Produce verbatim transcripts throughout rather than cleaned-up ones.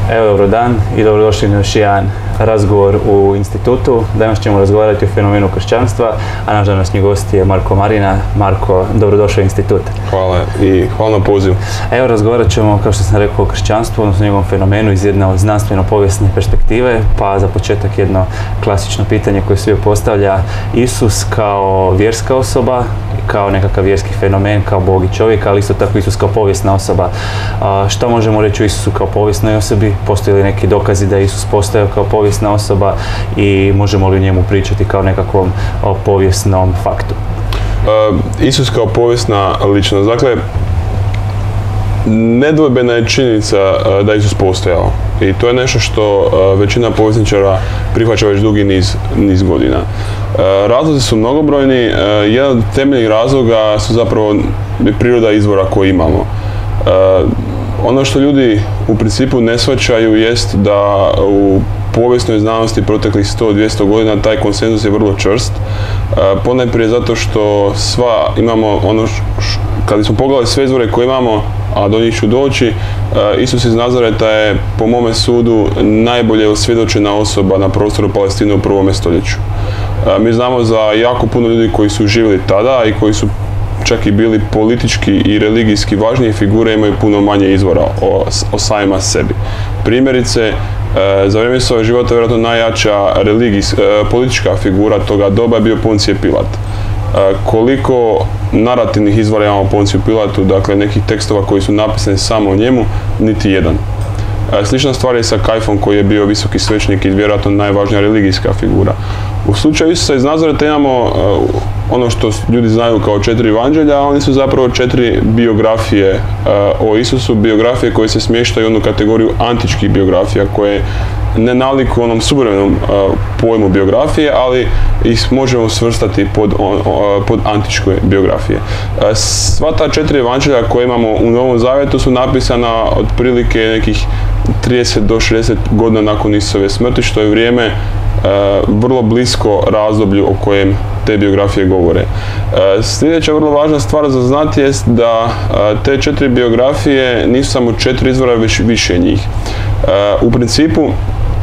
Evo, dobro dan i dobrodošli na još jedan razgovor u institutu. Danas ćemo razgovarati o fenomenu kršćanstva, a naš današnji gost je Marko Marina. Marko, dobrodošao u institut. Hvala i hvala na pozivu. Evo, razgovarat ćemo, kao što sam rekao, o kršćanstvu, odnosno njegovom fenomenu iz jedne od znanstveno-povijesne perspektive, pa za početak jedno klasično pitanje koje svi postavlja: Isus kao vjerska osoba, kao nekakav vjerski fenomen, kao Bog i čovjek, ali isto tako Isus kao povijesna osoba. A, što možemo reći o Isusu kao povijesnoj osobi? Postoje li neki dokazi da je Isus postojao kao povijesna osoba i možemo li o njemu pričati kao nekakvom o, povijesnom faktu? Uh, Isus kao povijesna ličnost. Dakle, nedvojbena je činjenica uh, da je Isus postojao. I to je nešto što uh, većina povjesničara prihvaća već dugi niz, niz godina. Uh, razlozi su mnogobrojni. Uh, jedan od temeljnih razloga su zapravo priroda izvora koji imamo. Uh, ono što ljudi u principu ne shvaćaju jest da u povijesnoj znanosti proteklih sto do dvjesto godina taj konsenzus je vrlo čvrst. Uh, ponajprije zato što sva imamo ono š, š, kad smo pogledali sve izvore koje imamo, a do njih ću doći, uh, Isus iz Nazareta je po mome sudu najbolje osvjedočena osoba na prostoru Palestine u prvome stoljeću. Uh, mi znamo za jako puno ljudi koji su živjeli tada i koji su čak i bili politički i religijski važnije figure, imaju puno manje izvora o, o samima sebi. Primjerice, e, za vrijeme svojeg života vjerojatno najjača religijs, e, politička figura toga doba je bio Poncije Pilat. E, koliko narativnih izvora imamo o Ponciju Pilatu, dakle nekih tekstova koji su napisani samo o njemu, niti jedan. E, slična stvar je sa Kajfom koji je bio visoki svećenik i vjerojatno najvažnija religijska figura. U slučaju Isusa iz Nazareta imamo uh, ono što ljudi znaju kao četiri evanđelja, a oni su zapravo četiri biografije uh, o Isusu, biografije koje se smještaju u onu kategoriju antičkih biografija, koje ne nalikuju onom suvremenom uh, pojmu biografije, ali ih možemo svrstati pod, on, uh, pod antičke biografije. Uh, sva ta četiri evanđelja koje imamo u Novom Zavjetu su napisana otprilike nekih trideset do šezdeset godina nakon Isusove smrti, što je vrijeme uh, vrlo blisko razdoblju o kojem te biografije govore. Uh, sljedeća vrlo važna stvar za znati jest da uh, te četiri biografije nisu samo četiri izvora, već više njih. Uh, u principu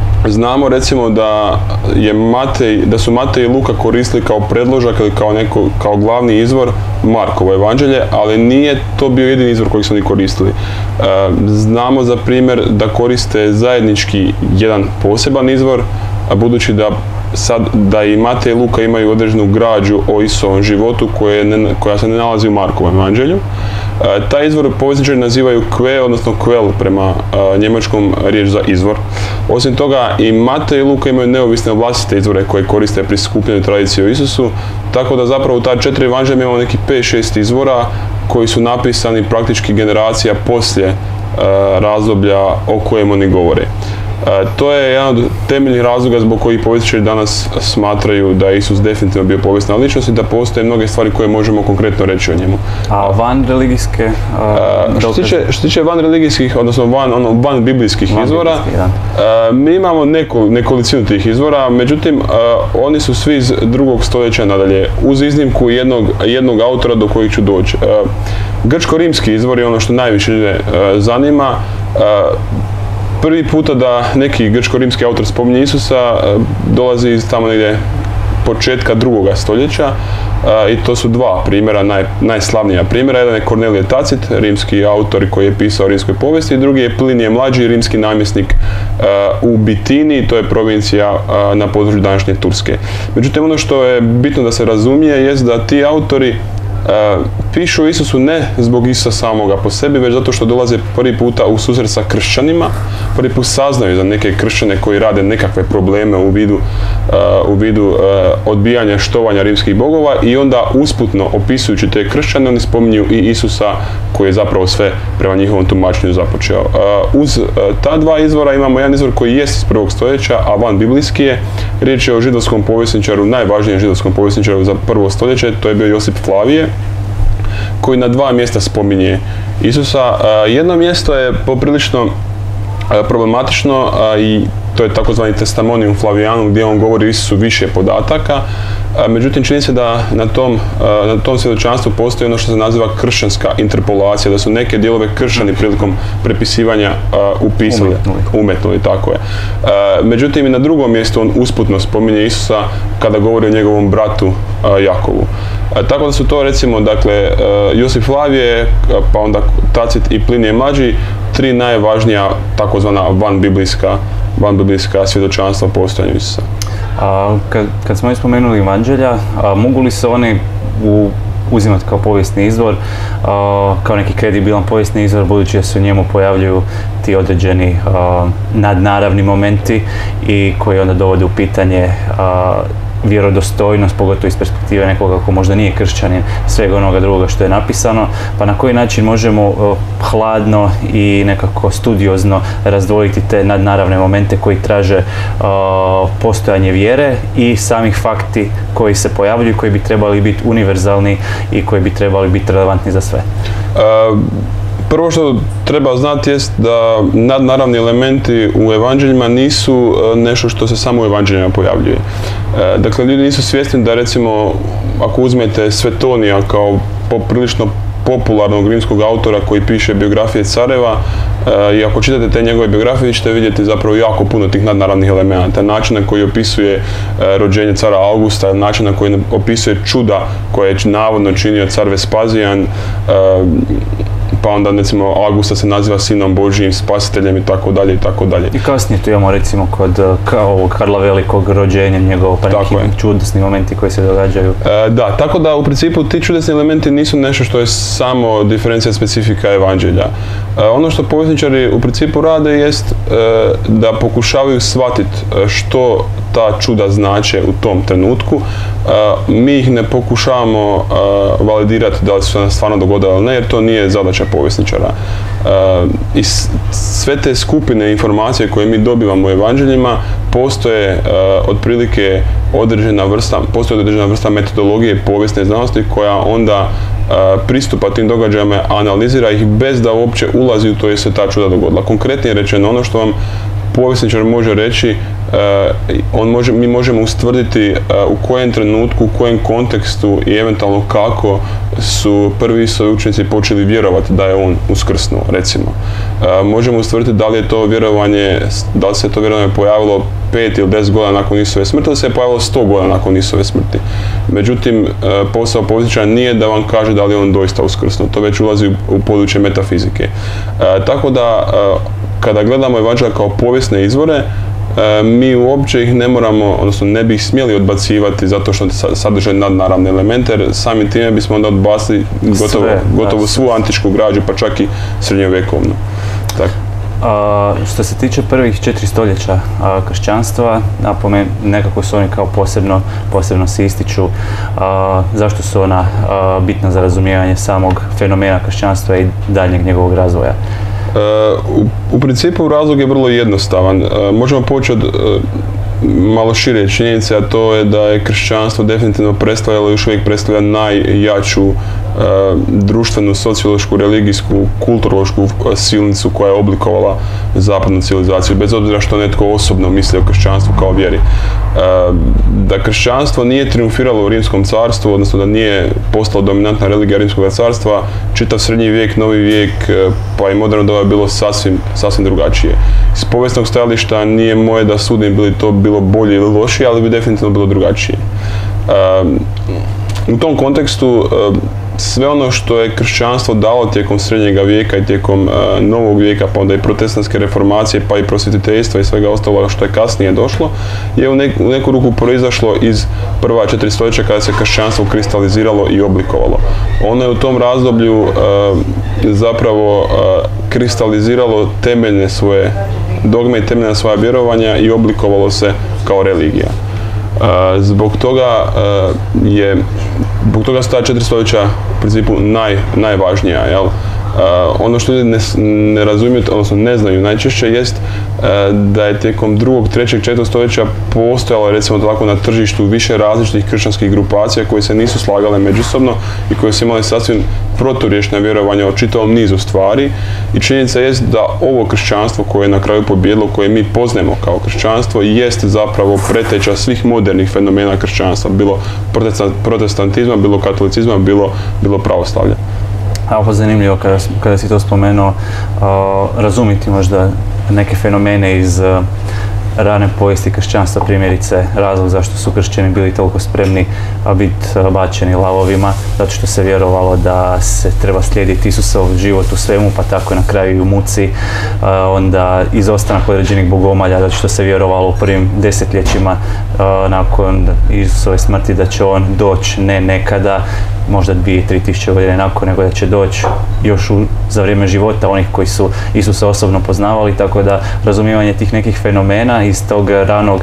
znamo recimo da je Matej, da su Matej i Luka koristili kao predložak ili kao, neko, kao glavni izvor Markovo evanđelje, ali nije to bio jedini izvor koji su oni koristili. Uh, znamo za primjer da koriste zajednički jedan poseban izvor, a budući da sad da i Matej i Luka imaju određenu građu o Isusovom životu koje ne, koja se ne nalazi u Markovom evanđelju. E, taj izvor povjesničari nazivaju kve, odnosno kvel prema e, njemačkom riječ za izvor. Osim toga i Matej i Luka imaju neovisne vlastite izvore koje koriste pri skupljenju tradicije o Isusu, tako da zapravo u ta četiri evanđelja imamo neki pet šest izvora koji su napisani praktički generacija poslije e, razdoblja o kojem oni govore. E, to je jedan od temeljnih razloga zbog kojih povjesničari danas smatraju da je Isus definitivno bio povijesna ličnost i da postoje mnoge stvari koje možemo konkretno reći o njemu. A van religijske? Uh, što, tiče, što tiče van religijskih, odnosno van, ono, van biblijskih van izvora, uh, mi imamo neko, nekolicinu tih izvora, međutim uh, oni su svi iz drugog stoljeća nadalje, uz iznimku jednog, jednog autora do kojih ću doći. Uh, Grčko-rimski izvor je ono što najviše ljude uh, zanima. Uh, Prvi puta da neki grčko-rimski autor spominje Isusa dolazi iz tamo negdje početka drugoga stoljeća i to su dva primjera, naj, najslavnija primjera. Jedan je Kornelije Tacit, rimski autor koji je pisao o rimskoj povijesti, i drugi je Plinije Mlađi, rimski namjesnik u Bitini, to je provincija na području današnje Turske. Međutim, ono što je bitno da se razumije jest da ti autori Uh, pišu o Isusu ne zbog Isusa samoga po sebi, već zato što dolaze prvi puta u susret sa kršćanima, prvi put saznaju za neke kršćane koji rade nekakve probleme u vidu, uh, u vidu uh, odbijanja štovanja rimskih bogova, i onda usputno opisujući te kršćane oni spominju i Isusa koji je zapravo sve prema njihovom tumačenju započeo. Uh, uz uh, ta dva izvora imamo jedan izvor koji jest iz prvog stoljeća, a van biblijski je. Riječ je o židovskom povjesničaru, najvažnijem židovskom povjesničaru za prvo stoljeće, to je bio Josip Flavije, koji na dva mjesta spominje Isusa. Jedno mjesto je poprilično problematično i to je takozvani Testamonium Flavianum gdje on govori o Isusu više podataka. Međutim, čini se da na tom, na tom svjedočanstvu postoji ono što se naziva kršćanska interpolacija, da su neke dijelove kršćani prilikom prepisivanja upisali, umetnuli. umetnuli, tako je. Međutim, i na drugom mjestu on usputno spominje Isusa kada govori o njegovom bratu Jakovu. Tako da su to, recimo, dakle, Josip Flavije, pa onda Tacit i Plinije mlađi, tri najvažnija takozvana vanbiblijska vanbiblijska svjedočanstva o postojanju Isusa. A, kad, kad smo spomenuli evanđelja, a, mogu li se one u, uzimati kao povijesni izvor, a, kao neki kredibilan povijesni izvor, budući da se u njemu pojavljuju ti određeni a, nadnaravni momenti i koji onda dovode u pitanje a, vjerodostojnost, pogotovo iz perspektive nekoga ko možda nije kršćanin, svega onoga drugoga što je napisano, pa na koji način možemo uh, hladno i nekako studiozno razdvojiti te nadnaravne momente koji traže uh, postojanje vjere i samih fakti koji se pojavljuju, koji bi trebali biti univerzalni i koji bi trebali biti relevantni za sve. Uh... Prvo što treba znati jest da nadnaravni elementi u evanđeljima nisu nešto što se samo u evanđeljima pojavljuje. Dakle, ljudi nisu svjesni da, recimo, ako uzmete Svetonija kao poprilično popularnog rimskog autora koji piše biografije careva, i ako čitate te njegove biografije ćete vidjeti zapravo jako puno tih nadnaravnih elemenata. Način na koji opisuje rođenje cara Augusta, način na koji opisuje čuda koje je navodno činio car Vespazijan, pa onda, recimo, Augusta se naziva sinom Božijim, spasiteljem i tako dalje i tako dalje. I kasnije tu imamo, recimo, kod ovog Karla Velikog rođenja, njegovo, pa neki čudesni momenti koji se događaju. E, da, tako da u principu ti čudesni elementi nisu nešto što je samo diferencija specifika evanđelja. E, ono što povjesničari u principu rade jest e, da pokušavaju shvatiti što ta čuda znače u tom trenutku. E, mi ih ne pokušavamo e, validirati da li su se stvarno dogodile ili ne, jer to nije zadaća povjesničara. E, I sve te skupine informacije koje mi dobivamo u evanđeljima postoje e, otprilike određena vrsta, postoji određena vrsta metodologije povijesne znanosti koja onda e, pristupa tim događajima, analizira ih bez da uopće ulazi u to je se ta čuda dogodila. Konkretnije rečeno, ono što vam povjesničar može reći, uh, on može, mi možemo ustvrditi uh, u kojem trenutku, u kojem kontekstu i eventualno kako su prvi svoji učenici počeli vjerovati da je on uskrsnuo, recimo. Uh, možemo ustvrditi da li je to vjerovanje, da li se to vjerovanje pojavilo pet ili deset godina nakon Isusove smrti ili se je pojavilo sto godina nakon Isusove smrti. Međutim, uh, posao povjesničara nije da vam kaže da li je on doista uskrsnuo, to već ulazi u, u područje metafizike. Uh, tako da, uh, kada gledamo evanđelja kao povijesne izvore, e, mi uopće ih ne moramo, odnosno ne bi ih smjeli odbacivati zato što sadrže nadnaravne elemente, jer samim time bismo onda odbacili gotovo, Sve, gotovo svu antičku građu, pa čak i srednjovjekovnu. Tak. A, što se tiče prvih četiri stoljeća a, kršćanstva, napomen, nekako su oni kao posebno, posebno se ističu. A, zašto su ona a, bitna za razumijevanje samog fenomena kršćanstva i daljnjeg njegovog razvoja? Uh, u, u principu razlog je vrlo jednostavan. Uh, možemo poći od uh, malo šire činjenice, a to je da je kršćanstvo definitivno predstavljalo, još uvijek predstavlja najjaču uh, društvenu, sociološku, religijsku, kulturološku silnicu koja je oblikovala zapadnu civilizaciju, bez obzira što netko osobno misli o kršćanstvu kao vjeri. Uh, da kršćanstvo nije triumfiralo u Rimskom carstvu, odnosno da nije postalo dominantna religija Rimskog carstva, čitav srednji vijek, novi vijek, pa i moderno doba je bilo sasvim, sasvim drugačije. Iz povijesnog stajališta nije moje da sudim bili to bilo bolje ili lošije, ali bi definitivno bilo drugačije. Uh, u tom kontekstu uh, sve ono što je kršćanstvo dalo tijekom srednjega vijeka i tijekom uh, novog vijeka, pa onda i protestantske reformacije, pa i prosvjetiteljstva i svega ostaloga što je kasnije došlo, je u, nek, u neku ruku proizašlo iz prva četiri stoljeća kada se kršćanstvo kristaliziralo i oblikovalo. Ono je u tom razdoblju uh, zapravo uh, kristaliziralo temeljne svoje dogme i temeljna svoja vjerovanja i oblikovalo se kao religija. Uh, zbog toga uh, je, zbog toga su ta četiri stoljeća u principu naj, najvažnija, jel? ono što ljudi ne, ne razumiju, odnosno ne znaju najčešće, jest da je tijekom drugog, trećeg, četvrtog stoljeća postojalo, recimo tako, na tržištu više različitih kršćanskih grupacija koje se nisu slagale međusobno i koje su imale sasvim proturječna vjerovanja o čitavom nizu stvari. I činjenica jest da ovo kršćanstvo koje je na kraju pobijedilo, koje mi poznajemo kao kršćanstvo, jest zapravo preteča svih modernih fenomena kršćanstva, bilo protestantizma, bilo katolicizma, bilo, bilo pravoslavlja. A ovo zanimljivo kada, kada si to spomenuo, uh, razumjeti možda neke fenomene iz uh, rane povijesti kršćanstva, primjerice razlog zašto su kršćani bili toliko spremni biti bačeni lavovima, zato što se vjerovalo da se treba slijediti Isusov život u svemu, pa tako i na kraju i u muci, onda izostanak određenih bogomalja, zato što se vjerovalo u prvim desetljećima nakon Isusove smrti da će on doći ne nekada, možda dvije, tri tisuće godine nakon, nego da će doći još u, za vrijeme života onih koji su Isusa osobno poznavali, tako da razumijevanje tih nekih fenomena iz tog ranog,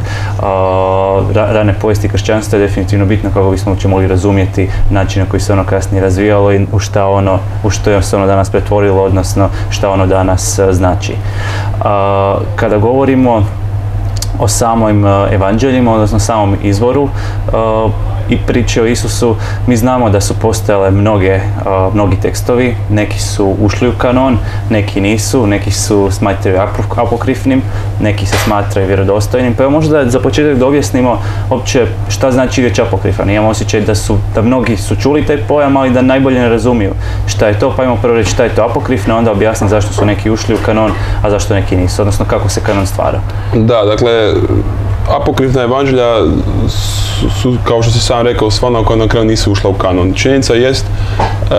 uh, ra, rane povijesti kršćanstva je definitivno bitno kako bismo uopće mogli razumjeti način na koji se ono kasnije razvijalo i u šta ono, u što je se ono danas pretvorilo, odnosno šta ono danas uh, znači. Uh, kada govorimo o samim uh, evanđeljima, odnosno samom izvoru uh, i priče o Isusu, mi znamo da su postojale mnoge, uh, mnogi tekstovi, neki su ušli u kanon, neki nisu, neki su smatraju apokrifnim, neki se smatraju vjerodostojnim, pa evo možda za početak da objasnimo uopće šta znači riječ apokrifan. Imamo osjećaj da su, da mnogi su čuli taj pojam, ali da najbolje ne razumiju šta je to, pa imamo prvo reći šta je to apokrifno, onda objasniti zašto su neki ušli u kanon, a zašto neki nisu, odnosno kako se kanon stvara. Da, dakle, apokrifna evanđelja su, su, kao što si sam rekao, sva ona koja na kraju nisu ušla u kanon. Činjenica jest e,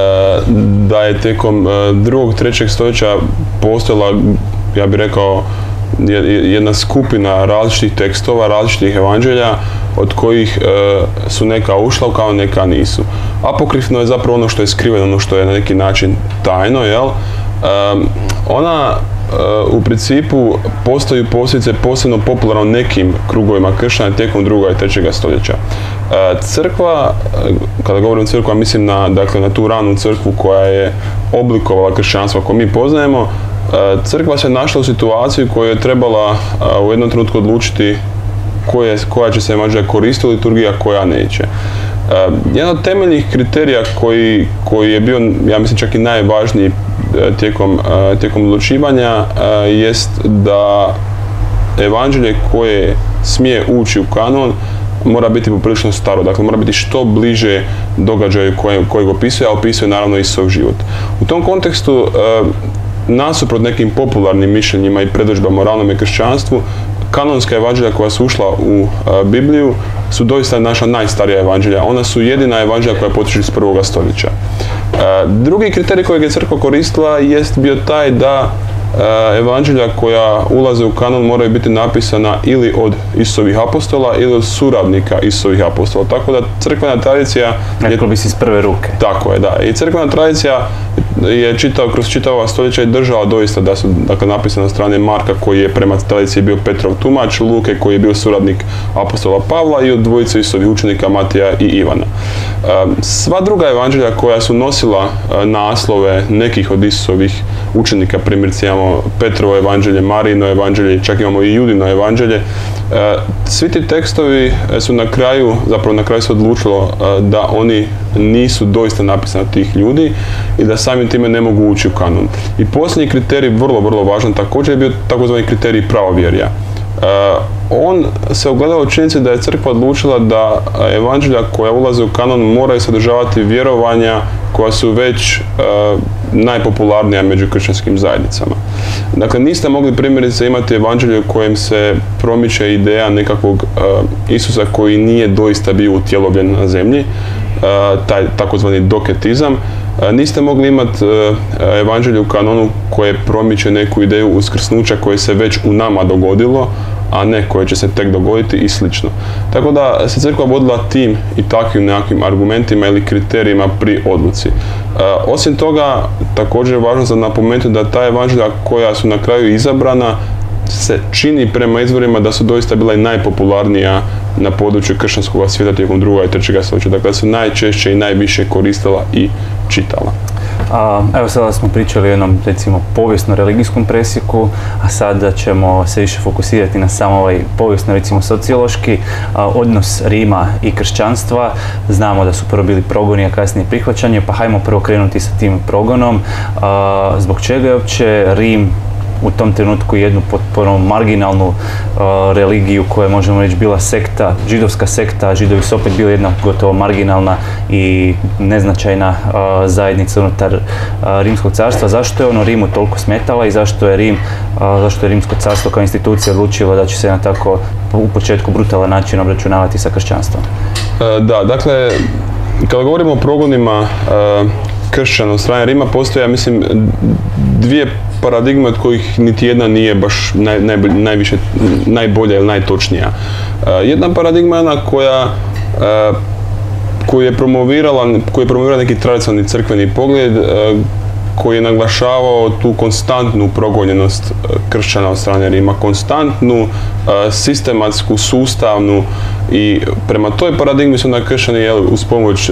da je tijekom e, drugog, trećeg stoljeća postojala, ja bih rekao, jedna skupina različitih tekstova, različitih evanđelja, od kojih e, su neka ušla u kanon, neka nisu. Apokrifno je zapravo ono što je skriveno, ono što je na neki način tajno, jel? E, ona u principu postoji posljedice posebno popularno nekim krugovima kršćana tijekom drugog i trećeg stoljeća. Crkva, kada govorim crkva, mislim na, dakle, na tu ranu crkvu koja je oblikovala kršćanstvo koje mi poznajemo. Crkva se našla u situaciji koju je trebala u jednom trenutku odlučiti koje, koja će se evanđelja koristiti u liturgiji, a koja neće. Uh, jedan od temeljnih kriterija koji, koji je bio, ja mislim, čak i najvažniji uh, tijekom, uh, tijekom odlučivanja uh, jest da evanđelje koje smije ući u kanon mora biti poprilično staro, dakle mora biti što bliže događaju koje, kojeg opisuje, a opisuje naravno Isusov život. U tom kontekstu, uh, nasuprot nekim popularnim mišljenjima i predodžbama o ranome kršćanstvu, kanonska evanđelja koja su ušla u uh, Bibliju su doista naša najstarija evanđelja. Ona su jedina evanđelja koja potiču iz prvoga stoljeća. Uh, drugi kriterij kojeg je crkva koristila jest bio taj da uh, evanđelja koja ulaze u kanon moraju biti napisana ili od Isusovih apostola ili od suradnika Isusovih apostola. Tako da crkvena tradicija... Reklo bi se iz prve ruke. Tako je, da. I crkvena tradicija je čitao kroz čitava stoljeća i držala doista da su, dakle, napisane od strane Marka koji je prema tradiciji bio Petrov tumač, Luke koji je bio suradnik apostola Pavla i od dvojice Isusovih učenika Matija i Ivana. Sva druga evanđelja koja su nosila naslove nekih od Isusovih učenika, primjerice imamo Petrovo evanđelje, Marijino evanđelje, čak imamo i Judino evanđelje, svi ti tekstovi su na kraju, zapravo na kraju se odlučilo da oni nisu doista napisani od tih ljudi i da samim time ne mogu ući u kanon. I posljednji kriterij, vrlo, vrlo važan, također je bio takozvani kriterij pravovjerja. Uh, on se ogledao u činjenici da je crkva odlučila da evanđelja koja ulaze u kanon moraju sadržavati vjerovanja koja su već uh, najpopularnija među kršćanskim zajednicama. Dakle, niste mogli primjerice imati evanđelje u kojem se promiče ideja nekakvog uh, Isusa koji nije doista bio utjelovljen na zemlji, uh, taj takozvani doketizam. Uh, niste mogli imati uh, evanđelje u kanonu koje promiče neku ideju uskrsnuća koje se već u nama dogodilo, a ne koje će se tek dogoditi i slično. Tako da se crkva vodila tim i takvim nekakvim argumentima ili kriterijima pri odluci. E, osim toga, također je važno za napomenuti da ta evanđelja koja su na kraju izabrana se čini prema izvorima da su doista bila i najpopularnija na području kršćanskog svijeta tijekom drugog i trećeg stoljeća. Dakle, su najčešće i najviše koristila i čitala. A, evo sada smo pričali o jednom, recimo, povijesno-religijskom presjeku, a sada ćemo se više fokusirati na samo ovaj povijesno, recimo, sociološki a, odnos Rima i kršćanstva. Znamo da su prvo bili progoni, a kasnije prihvaćanje, pa hajmo prvo krenuti sa tim progonom. A, zbog čega je uopće Rim u tom trenutku jednu potpuno marginalnu uh, religiju koja možemo reći bila sekta, židovska sekta, židovi su opet bili jedna gotovo marginalna i neznačajna uh, zajednica unutar uh, Rimskog carstva. Zašto je ono Rimu toliko smetala i zašto je Rim, uh, zašto je Rimsko carstvo kao institucija odlučilo da će se na tako u početku brutalan način obračunavati sa kršćanstvom? Uh, da, dakle, kada govorimo o progonima uh, kršćana od strane Rima, postoje, ja mislim, dvije paradigme od kojih niti jedna nije baš naj, najbolj, najviše, najbolja ili najtočnija. Uh, jedna paradigma je ona koja, uh, koju je promovirala, koju je promovirala neki tradicionalni crkveni pogled, uh, koji je naglašavao tu konstantnu progonjenost kršćana od strane Rima, konstantnu, sistematsku, sustavnu, i prema toj paradigmi su onda kršćani, jel, uz pomoć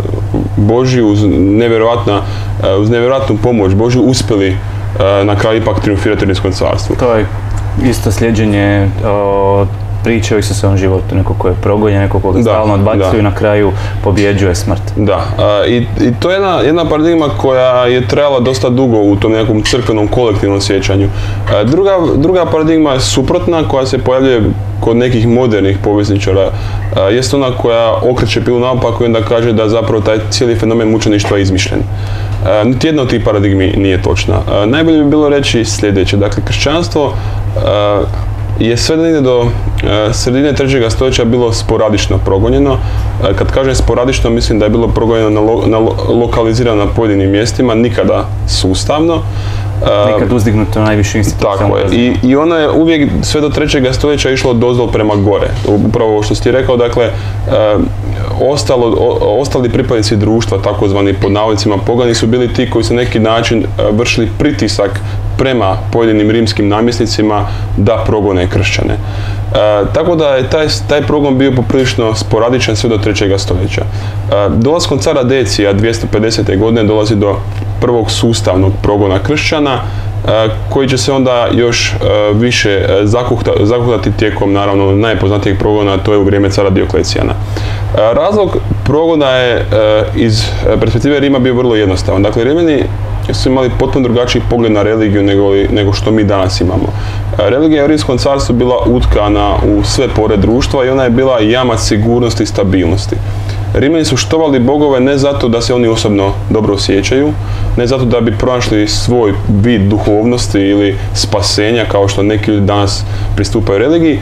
Božju, uz nevjerojatna, uz nevjerojatnu pomoć Božju uspjeli na kraju ipak triumfirati u Rimskom carstvu. To je isto slijeđenje o, priče o Isusovom životu, neko ko je progonjen, neko koga stalno odbacuju i na kraju pobjeđuje smrt. Da, a, i, i to je jedna, jedna paradigma koja je trajala dosta dugo u tom nekom crkvenom kolektivnom sjećanju. A, druga, druga paradigma je suprotna, koja se pojavljuje kod nekih modernih povjesničara, jest ona koja okreće pilu naopako i onda kaže da zapravo taj cijeli fenomen mučeništva je izmišljen. A, niti jedna od tih paradigmi nije točna. A, najbolje bi bilo reći sljedeće, dakle, kršćanstvo a, je sve negdje do uh, sredine trećeg stoljeća bilo sporadično progonjeno. Uh, kad kažem sporadično, mislim da je bilo progonjeno na, lo, na lo, lokalizirano na pojedinim mjestima, nikada sustavno. Uh, Nikad uzdignuto na najvišu institucionalnu razinu. Tako je. I, I ono je uvijek sve do trećeg stoljeća išlo odozdol prema gore. Upravo ovo što si ti rekao, dakle, uh, ostalo, o, ostali pripadnici društva, takozvani pod navodnicima pogani, su bili ti koji su na neki način uh, vršili pritisak prema pojedinim rimskim namjesnicima da progone kršćane. E, tako da je taj, taj progon bio poprilično sporadičan sve do trećeg stoljeća. E, dolaskom cara Decija dvjesto pedesete godine dolazi do prvog sustavnog progona kršćana, e, koji će se onda još e, više e, zakuhta, zakuhtati tijekom, naravno, najpoznatijeg progona, to je u vrijeme cara Dioklecijana. E, razlog progona je e, iz perspektive Rima bio vrlo jednostavan. Dakle, Rimljani su imali potpuno drugačiji pogled na religiju nego, nego što mi danas imamo. Religija u Rimskom carstvu bila utkana u sve pore društva i ona je bila jamac sigurnosti i stabilnosti. Rimljani su štovali bogove ne zato da se oni osobno dobro osjećaju, ne zato da bi pronašli svoj vid duhovnosti ili spasenja kao što neki ljudi danas pristupaju religiji.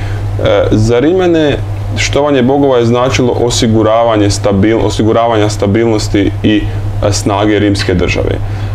Za Rimljane štovanje bogova je značilo osiguravanje stabil, osiguravanja stabilnosti i snage rimske države.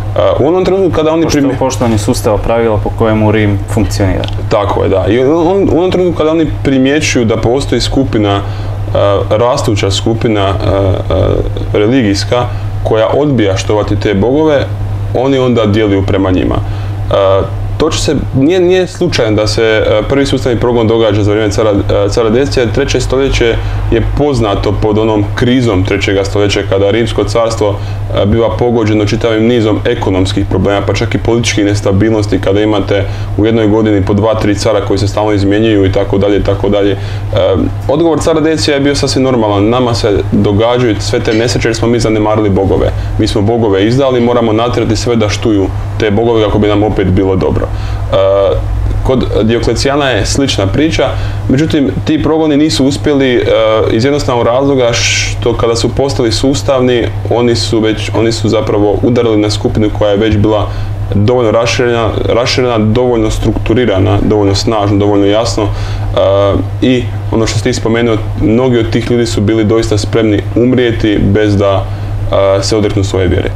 U onom trenutku kada oni primje... poštovanje sustava pravila po kojemu Rim funkcionira. Tako je, da. I on, u onom trenutku kada oni primjećuju da postoji skupina, uh, rastuća skupina uh, uh, religijska koja odbija štovati te bogove, oni onda djeluju prema njima. Uh, To će se, nije, nije slučajno da se prvi sustavni progon događa za vrijeme cara, cara Decija. Treće stoljeće je poznato pod onom krizom trećega stoljeća kada Rimsko carstvo biva pogođeno čitavim nizom ekonomskih problema, pa čak i političkih nestabilnosti, kada imate u jednoj godini po dva, tri cara koji se stalno izmjenjuju i tako dalje, tako dalje. Odgovor cara Decija je bio sasvim normalan. Nama se događaju sve te nesreće jer smo mi zanemarili bogove. Mi smo bogove izdali, moramo natjerati sve da štuju te bogove kako bi nam opet bilo dobro. Uh, kod Dioklecijana je slična priča, međutim ti progoni nisu uspjeli uh, iz jednostavnog razloga što kada su postali sustavni, oni su, već, oni su zapravo udarili na skupinu koja je već bila dovoljno raširena, raširena, dovoljno strukturirana, dovoljno snažno, dovoljno jasno uh, i ono što ste spomenuo, mnogi od tih ljudi su bili doista spremni umrijeti bez da uh, se odreknu svoje vjere.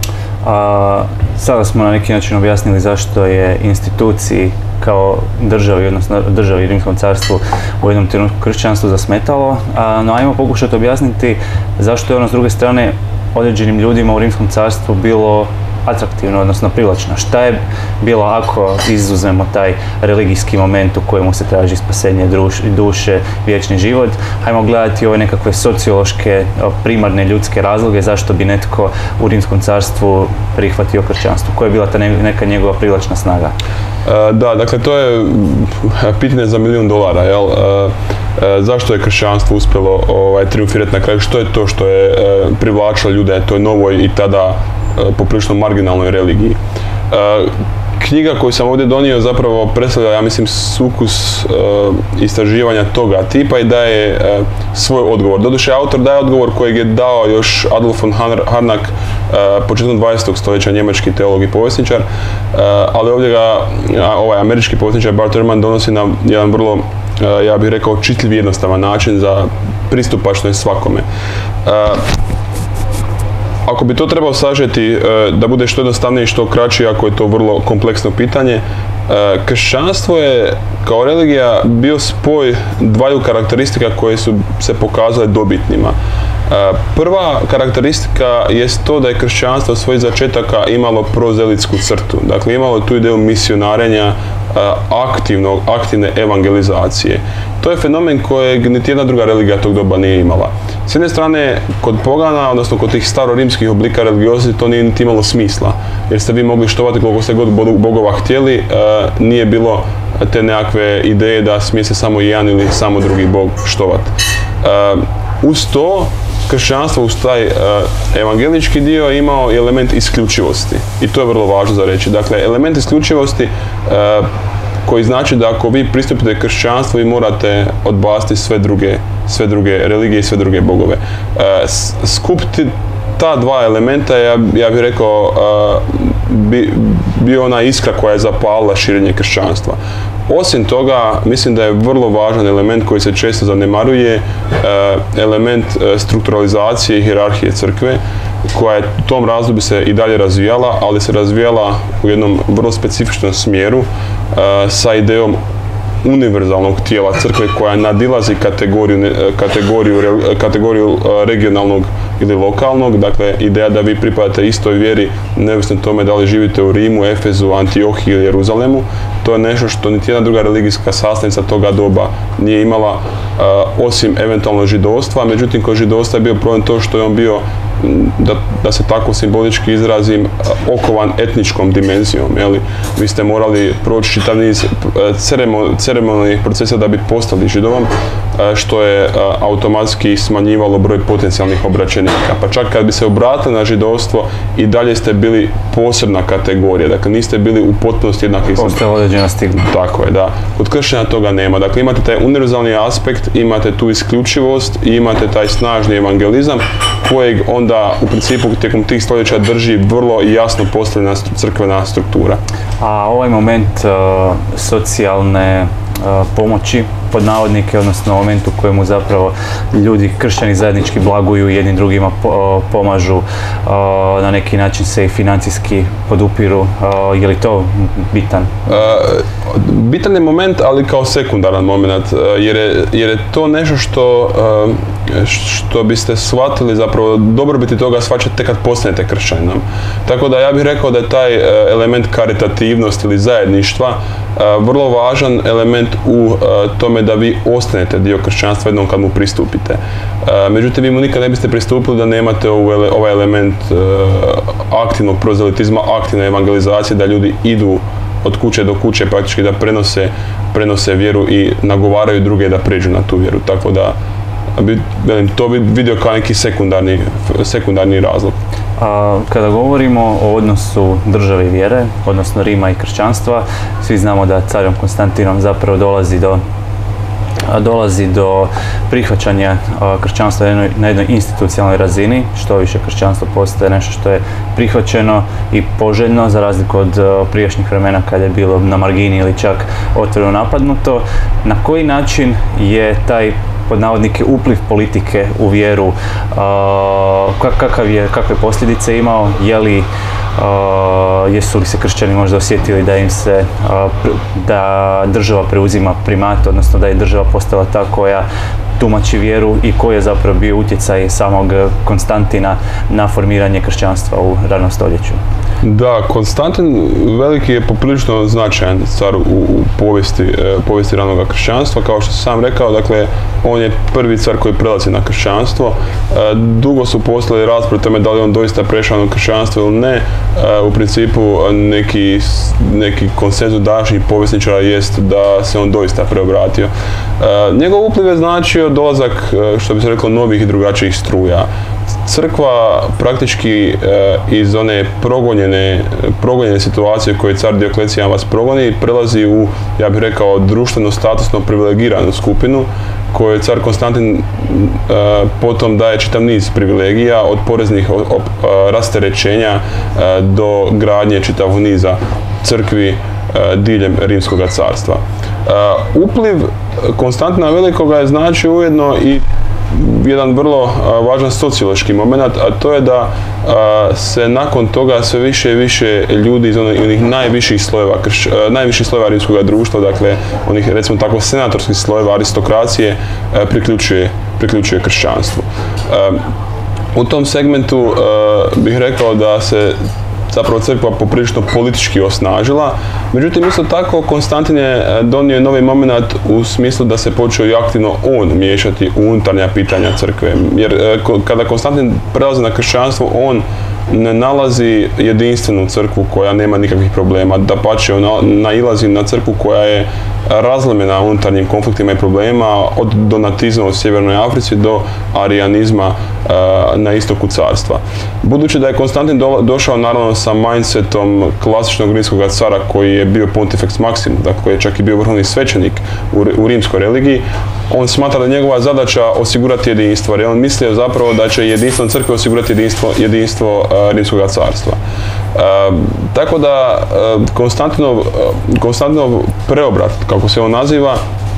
A, sada smo na neki način objasnili zašto je instituciji kao državi, odnosno državi i Rimskom carstvu u jednom trenutku kršćanstvu zasmetalo, a, no ajmo pokušati objasniti zašto je ono s druge strane određenim ljudima u Rimskom carstvu bilo atraktivno, odnosno privlačno? Šta je bilo ako izuzmemo taj religijski moment u kojemu se traži spasenje duše, vječni život? Hajmo gledati ove nekakve sociološke, primarne ljudske razloge zašto bi netko u Rimskom carstvu prihvatio kršćanstvo. Koja je bila ta neka njegova privlačna snaga? Da, dakle to je pitanje za milijun dolara, jel? Zašto je kršćanstvo uspjelo ovaj, triumfirati na kraju? Što je to što je privlačilo ljude toj novoj i tada poprilično marginalnoj religiji? Knjiga koju sam ovdje donio zapravo predstavlja, ja mislim, sukus uh, istraživanja toga tipa i daje uh, svoj odgovor. Doduše, autor daje odgovor kojeg je dao još Adolf von Harnack, uh, početkom dvadesetog stoljeća, njemački teolog i povjesničar, uh, ali ovdje ga ovaj američki povjesničar Bart Ehrman donosi na jedan vrlo, uh, ja bih rekao, čitljiv i jednostavan način za pristupačno svakome. Uh, Ako bi to trebao sažeti da bude što jednostavnije i što kraće, ako je to vrlo kompleksno pitanje, kršćanstvo je kao religija bio spoj dvaju karakteristika koje su se pokazale dobitnima. Prva karakteristika jest to da je kršćanstvo od svojih začetaka imalo prozelitsku crtu. Dakle, imalo tu ideju misionarenja, aktivnog, aktivne evangelizacije. To je fenomen kojeg niti jedna druga religija tog doba nije imala. S jedne strane, kod pogana, odnosno kod tih starorimskih oblika religioznosti, to nije niti imalo smisla. Jer ste vi mogli štovati koliko ste god bogova htjeli, nije bilo te nekakve ideje da smije se samo jedan ili samo drugi bog štovati. Uz to, kršćanstvo uz taj uh, evangelički dio imao element isključivosti. I to je vrlo važno za reći. Dakle, element isključivosti uh, koji znači da ako vi pristupite kršćanstvu, vi morate odbaciti sve druge, sve druge religije i sve druge bogove. Uh, skupiti ta dva elementa, ja, ja bih rekao, uh, bi, bio ona iskra koja je zapalila širenje kršćanstva. Osim toga, mislim da je vrlo važan element koji se često zanemaruje, element strukturalizacije i hijerarhije crkve, koja je u tom razdoblju se i dalje razvijala, ali se razvijala u jednom vrlo specifičnom smjeru sa idejom univerzalnog tijela crkve koja nadilazi kategoriju, kategoriju, kategoriju regionalnog ili lokalnog. Dakle, ideja da vi pripadate istoj vjeri, neovisno tome da li živite u Rimu, Efezu, Antiohiji ili Jeruzalemu. To je nešto što niti jedna druga religijska sastavnica toga doba nije imala, uh, osim eventualno židovstva. Međutim, kod židovstva je bio problem to što je on bio, da, da se tako simbolički izrazim, okovan etničkom dimenzijom. Jeli? Vi ste morali proći čitav niz ceremonalnih procesa da bi postali židovom, što je automatski smanjivalo broj potencijalnih obraćenika. Pa čak kad bi se obratili na židovstvo, i dalje ste bili posebna kategorija. Dakle, niste bili u potpunosti jednaki. Postoje određena stigma. Tako je, da. Kod kršćana toga nema. Dakle, imate taj univerzalni aspekt, imate tu isključivost i imate taj snažni evangelizam kojeg onda u principu tijekom tih stoljeća drži vrlo jasno postavljena crkvena struktura. A ovaj moment uh, socijalne uh, pomoći, pod navodnike, odnosno moment u kojemu zapravo ljudi kršćani zajednički blaguju, jedni drugima po, pomažu, uh, na neki način se i financijski podupiru. Uh, je li to bitan? Uh, bitan je moment, ali kao sekundaran moment, uh, jer, je, jer je to nešto što, uh, što biste shvatili, zapravo dobrobiti toga shvaćate tek kad postanete kršćaninom. Tako da ja bih rekao da je taj uh, element karitativnosti ili zajedništva uh, vrlo važan element u uh, tome da vi ostanete dio kršćanstva jednom kad mu pristupite. Uh, međutim, vi mu nikad ne biste pristupili da nemate ovaj element uh, aktivnog prozelitizma, aktivne evangelizacije, da ljudi idu od kuće do kuće praktički da prenose, prenose vjeru i nagovaraju druge da pređu na tu vjeru. Tako da bi, to bi vidio kao neki sekundarni, sekundarni razlog. A, kada govorimo o odnosu države i vjere, odnosno Rima i kršćanstva, svi znamo da carom Konstantinom zapravo dolazi do dolazi do prihvaćanja kršćanstva na jednoj, na jednoj institucionalnoj razini, što više kršćanstvo postaje nešto što je prihvaćeno i poželjno, za razliku od prijašnjih vremena kada je bilo na margini ili čak otvoreno napadnuto. Na koji način je taj, pod navodnike, upliv politike u vjeru, uh, kakav je, kakve posljedice imao, je li, uh, jesu li se kršćani možda osjetili da im se, uh, da država preuzima primat, odnosno da je država postala ta koja tumači vjeru, i koji je zapravo bio utjecaj samog Konstantina na formiranje kršćanstva u ranom stoljeću? Da, Konstantin Veliki je poprilično značajan car u, u povijesti, e, povijesti ranog kršćanstva. Kao što sam sam rekao, dakle, on je prvi car koji prelazi na kršćanstvo. E, dugo su postojale rasprave o tome da li on doista prešao na kršćanstvo ili ne. E, u principu neki, neki konsenzus današnjih povjesničara jest da se on doista preobratio. E, njegov upliv je značio dolazak, što bi se reklo, novih i drugačijih struja. Crkva praktički e, iz one progonjene, progonjene situacije koje car Dioklecijan vas progoni, prelazi u, ja bih rekao, društveno statusno privilegiranu skupinu kojoj car Konstantin e, potom daje čitav niz privilegija, od poreznih op, op, rasterećenja e, do gradnje čitavog niza crkvi e, diljem Rimskog carstva. E, upliv Konstantina Velikoga je znači ujedno i jedan vrlo a, važan sociološki moment, a to je da a, se nakon toga sve više i više ljudi iz onih, onih najviših slojeva, krš, a, najviših slojeva rimskog društva, dakle onih recimo tako senatorskih slojeva aristokracije, a, priključuje, priključuje kršćanstvu. A, u tom segmentu a, bih rekao da se zapravo crkva poprilično politički osnažila. Međutim, isto tako Konstantin je donio novi moment u smislu da se počeo i aktivno on miješati u unutarnja pitanja crkve. Jer kada Konstantin prelazi na kršćanstvo, on ne nalazi jedinstvenu crkvu koja nema nikakvih problema. Dapače, on nailazi na crkvu koja je razlomljena unutarnjim konfliktima i problema, od donatizma u Sjevernoj Africi do arijanizma uh, na istoku carstva. Budući da je Konstantin do, došao naravno sa mindsetom klasičnog rimskog cara koji je bio Pontifex Maximus, dakle koji je čak i bio vrhovni svećenik u, u rimskoj religiji, on smatra da je njegova zadaća osigurati jedinstvo, jer je on mislio zapravo da će jedinstvo crkve osigurati jedinstvo, jedinstvo uh, rimskog carstva. Uh, tako da uh, Konstantinov, uh, Konstantinov preobrat, kako se on naziva,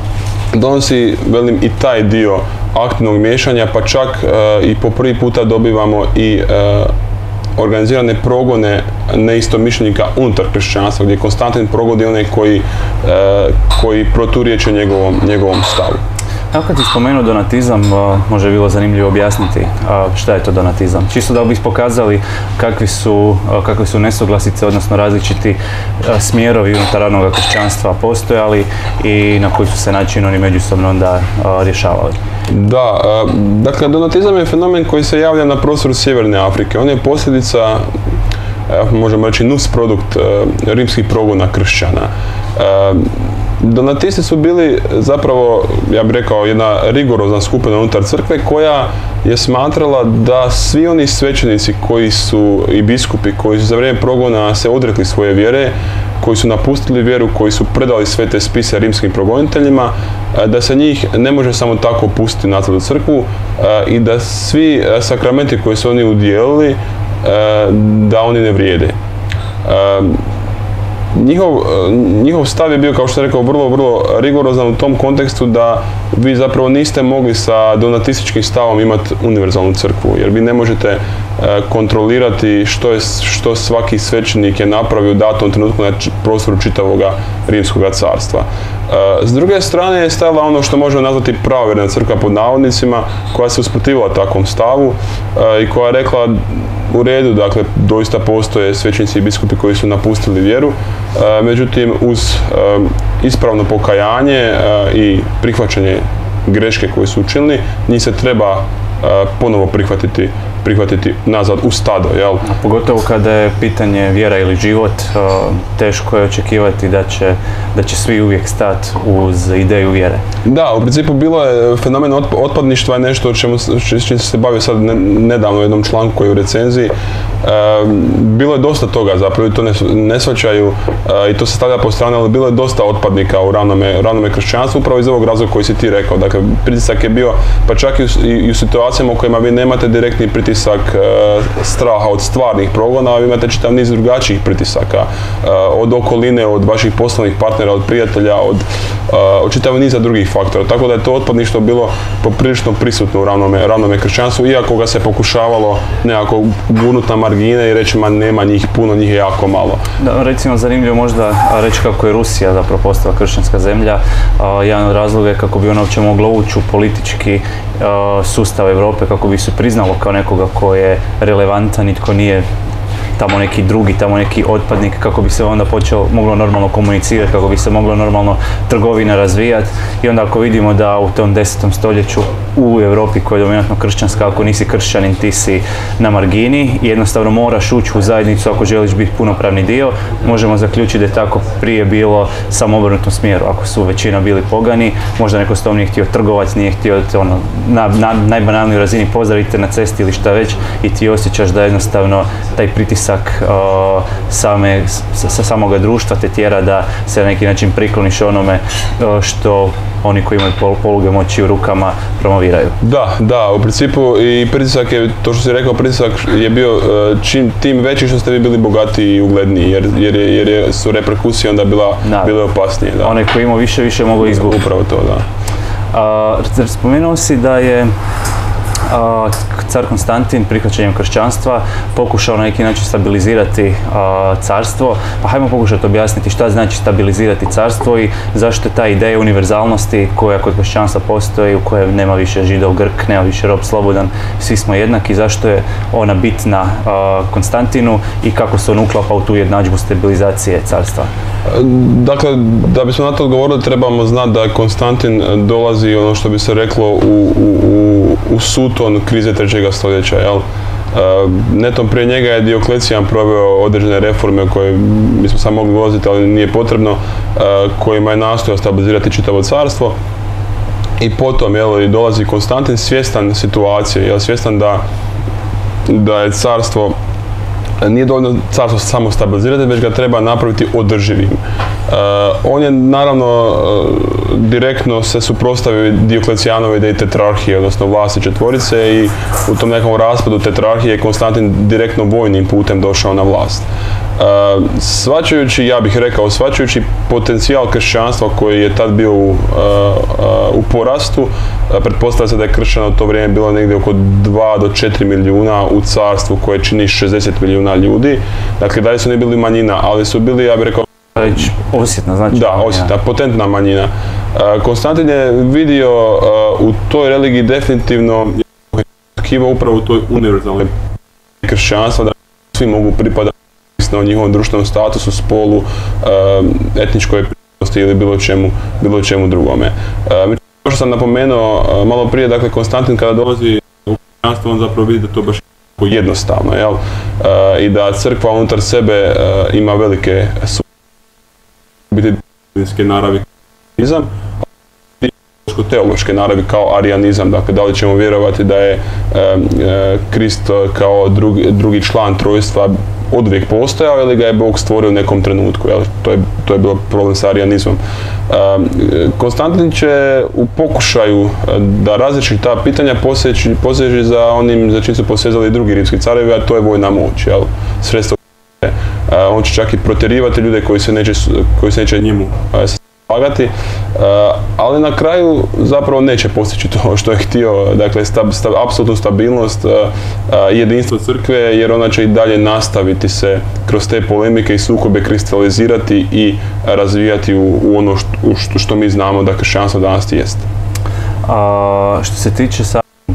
donosi, velim, i taj dio aktivnog miješanja, pa čak uh, i po prvi puta dobivamo i uh, organizirane progone neistomišljenika unutar kršćanstva, gdje Konstantin progodi one koji, uh, koji proturječe njegovom, njegovom stavu. Evo kad si spomenuo donatizam, može bilo zanimljivo objasniti šta je to donatizam. Čisto da bi pokazali kakvi su, kakvi su nesuglasice, odnosno različiti smjerovi unutar ranog kršćanstva postojali i na koji su se način oni međusobno onda rješavali. Da, dakle donatizam je fenomen koji se javlja na prostoru Sjeverne Afrike. On je posljedica, možemo reći, nus produkt rimskih progona kršćana. Donatisti su bili zapravo, ja bih rekao, jedna rigorozna skupina unutar crkve koja je smatrala da svi oni svećenici koji su i biskupi koji su za vrijeme progona se odrekli svoje vjere, koji su napustili vjeru, koji su predali sve te spise rimskim progoniteljima, da se njih ne može samo tako pustiti natrag u crkvu i da svi sakramenti koji su oni udijelili, da oni ne vrijede. Njihov, njihov stav je bio, kao što sam rekao, vrlo, vrlo rigorozan u tom kontekstu da vi zapravo niste mogli sa donatističkim stavom imati univerzalnu crkvu, jer vi ne možete e, kontrolirati što, je, što svaki svećenik je napravio u datom trenutku na prostoru čitavoga rimskog carstva. E, s druge strane je stajala ono što možemo nazvati pravovjerna crkva pod navodnicima, koja se usprotivila takvom stavu e, i koja je rekla u redu, dakle, doista postoje svećenici i biskupi koji su napustili vjeru, e, međutim, uz e, ispravno pokajanje e, i prihvaćanje greške koje su učinili, njih se treba e, ponovo prihvatiti, prihvatiti nazad u stado, jel? A pogotovo kada je pitanje vjera ili život, e, teško je očekivati da će, da će svi uvijek stati uz ideju vjere. Da, u principu bilo je fenomen otpadništva, je nešto o čemu čim se bavio sad nedavno u jednom članku koji je u recenziji. E, bilo je dosta toga zapravo, i to ne, ne shvaćaju e, i to se stavlja po strani, ali bilo je dosta otpadnika u ranome, ranome kršćanstvu, upravo iz ovog razloga koji si ti rekao. Dakle, pritisak je bio, pa čak i u, i u situacijama u kojima vi nemate direktni pritisak e, straha od stvarnih progona, a vi imate čitav niz drugačijih pritisaka, e, od okoline, od vaših poslovnih partnera, od prijatelja, od, e, od čitav niza drugih faktora. Tako da je to otpadništvo bilo poprilično prisutno u ranome, ranome kršćanstvu, iako ga se pokušavalo nekako gurnuti na margine i reći, ma nema njih puno, njih je jako malo. Da, recimo, zanimljivo možda reći kako je Rusija zapravo postala kršćanska zemlja. A, jedan od razloga je kako bi ona uopće mogla ući u politički a, sustav Europe, kako bi se priznalo kao nekoga ko je relevantan i tko nije tamo neki drugi, tamo neki otpadnik, kako bi se onda počelo, moglo normalno komunicirati, kako bi se moglo normalno trgovina razvijati. I onda ako vidimo da u tom desetom stoljeću u Europi koja je dominantno kršćanska, ako nisi kršćanin ti si na margini i jednostavno moraš ući u zajednicu ako želiš biti punopravni dio, možemo zaključiti da je tako prije bilo samo obrnutom smjeru. Ako su većina bili pogani, možda neko s tom nije htio trgovac, nije htio ono, na, na najbanalnijoj razini pozdraviti na cesti ili šta već i ti osjećaš da jednostavno taj pritisak uh, same, sa samoga društva te tjera da se na neki način prikloniš onome uh, što oni koji imaju pol, poluge moći u rukama promoviraju. Da, da, u principu i pritisak je, to što si rekao, pritisak je bio uh, čim tim veći što ste vi bili bogatiji i ugledniji, jer, jer, je, jer je, su reperkusije onda bila, bile opasnije. Da. Onaj koji imao više, više mogu izgubiti. Upravo to, da. Uh, spomenuo si da je Uh, car Konstantin prihvaćanjem kršćanstva pokušao na neki način stabilizirati uh, carstvo, pa hajmo pokušati objasniti šta znači stabilizirati carstvo i zašto je ta ideja univerzalnosti koja kod kršćanstva postoji, u kojem nema više Židov, Grk, nema više rob slobodan, svi smo jednaki, zašto je ona bitna uh, Konstantinu i kako se on uklapa u tu jednadžbu stabilizacije carstva? Dakle, da bismo na to odgovorili, trebamo znati da Konstantin dolazi, ono što bi se reklo, u, u, u, u suton krize trećeg stoljeća. Jel? Netom prije njega je Dioklecijan proveo određene reforme koje bismo samo mogli ulaziti, ali nije potrebno, kojima je nastojao stabilizirati čitavo carstvo. I potom jel, dolazi Konstantin svjestan situacije, jel, svjestan da, da je carstvo nije dovoljno carstvo samo stabilizirati, već ga treba napraviti održivim. Uh, on je naravno uh, direktno se suprotstavio Dioklecijanove ideji tetrarhije, odnosno vlasti četvorice i u tom nekom raspadu tetrarhije Konstantin direktno vojnim putem došao na vlast. Uh, shvaćajući, ja bih rekao, shvaćajući potencijal kršćanstva koji je tad bio u, uh, uh, u porastu, uh, pretpostavlja se da je kršćana u to vrijeme bilo negdje oko dva do četiri milijuna u carstvu koje čini šezdeset milijuna ljudi. Dakle, dalje su ne bili manjina, ali su bili, ja bih rekao, već osjetna, znači. Da, osjetna, potentna manjina. Uh, Konstantin je vidio uh, u toj religiji definitivno očekivao upravo u toj univerzalnoj kršćanstva, da svi mogu pripadati o njihovom društvenom statusu, spolu, uh, etničkoj pripadnosti ili bilo čemu, bilo čemu drugome. Uh, Kao što sam napomenuo uh, malo prije, dakle, Konstantin kada dolazi u kršćanstvo, on zapravo vidi da to baš jednostavno, jel? Uh, I da crkva unutar sebe uh, ima velike biti naravi arijanizam, teološke naravi kao arijanizam. Dakle, da li ćemo vjerovati da je e, e, Krist kao drugi, drugi član trojstva oduvijek postojao ili ga je Bog stvorio u nekom trenutku. Jel? To je, to je bilo problem sa arijanizmom. E, Konstantin će u pokušaju da razriješi ta pitanja poseći, poseći za onim za čim su posezali drugi rimski carevi, a to je vojna moć. Jel? Sredstvo. Uh, on će čak i protjerivati ljude koji se neće, koji se neće njemu uh, slagati, uh, ali na kraju zapravo neće postići to što je htio, dakle stab, stab, apsolutnu stabilnost, uh, uh, jedinstvo crkve, jer ona će i dalje nastaviti se kroz te polemike i sukobe kristalizirati i razvijati u, u ono što, u što, što mi znamo da kršćanstvo danas jest. A, što se tiče samog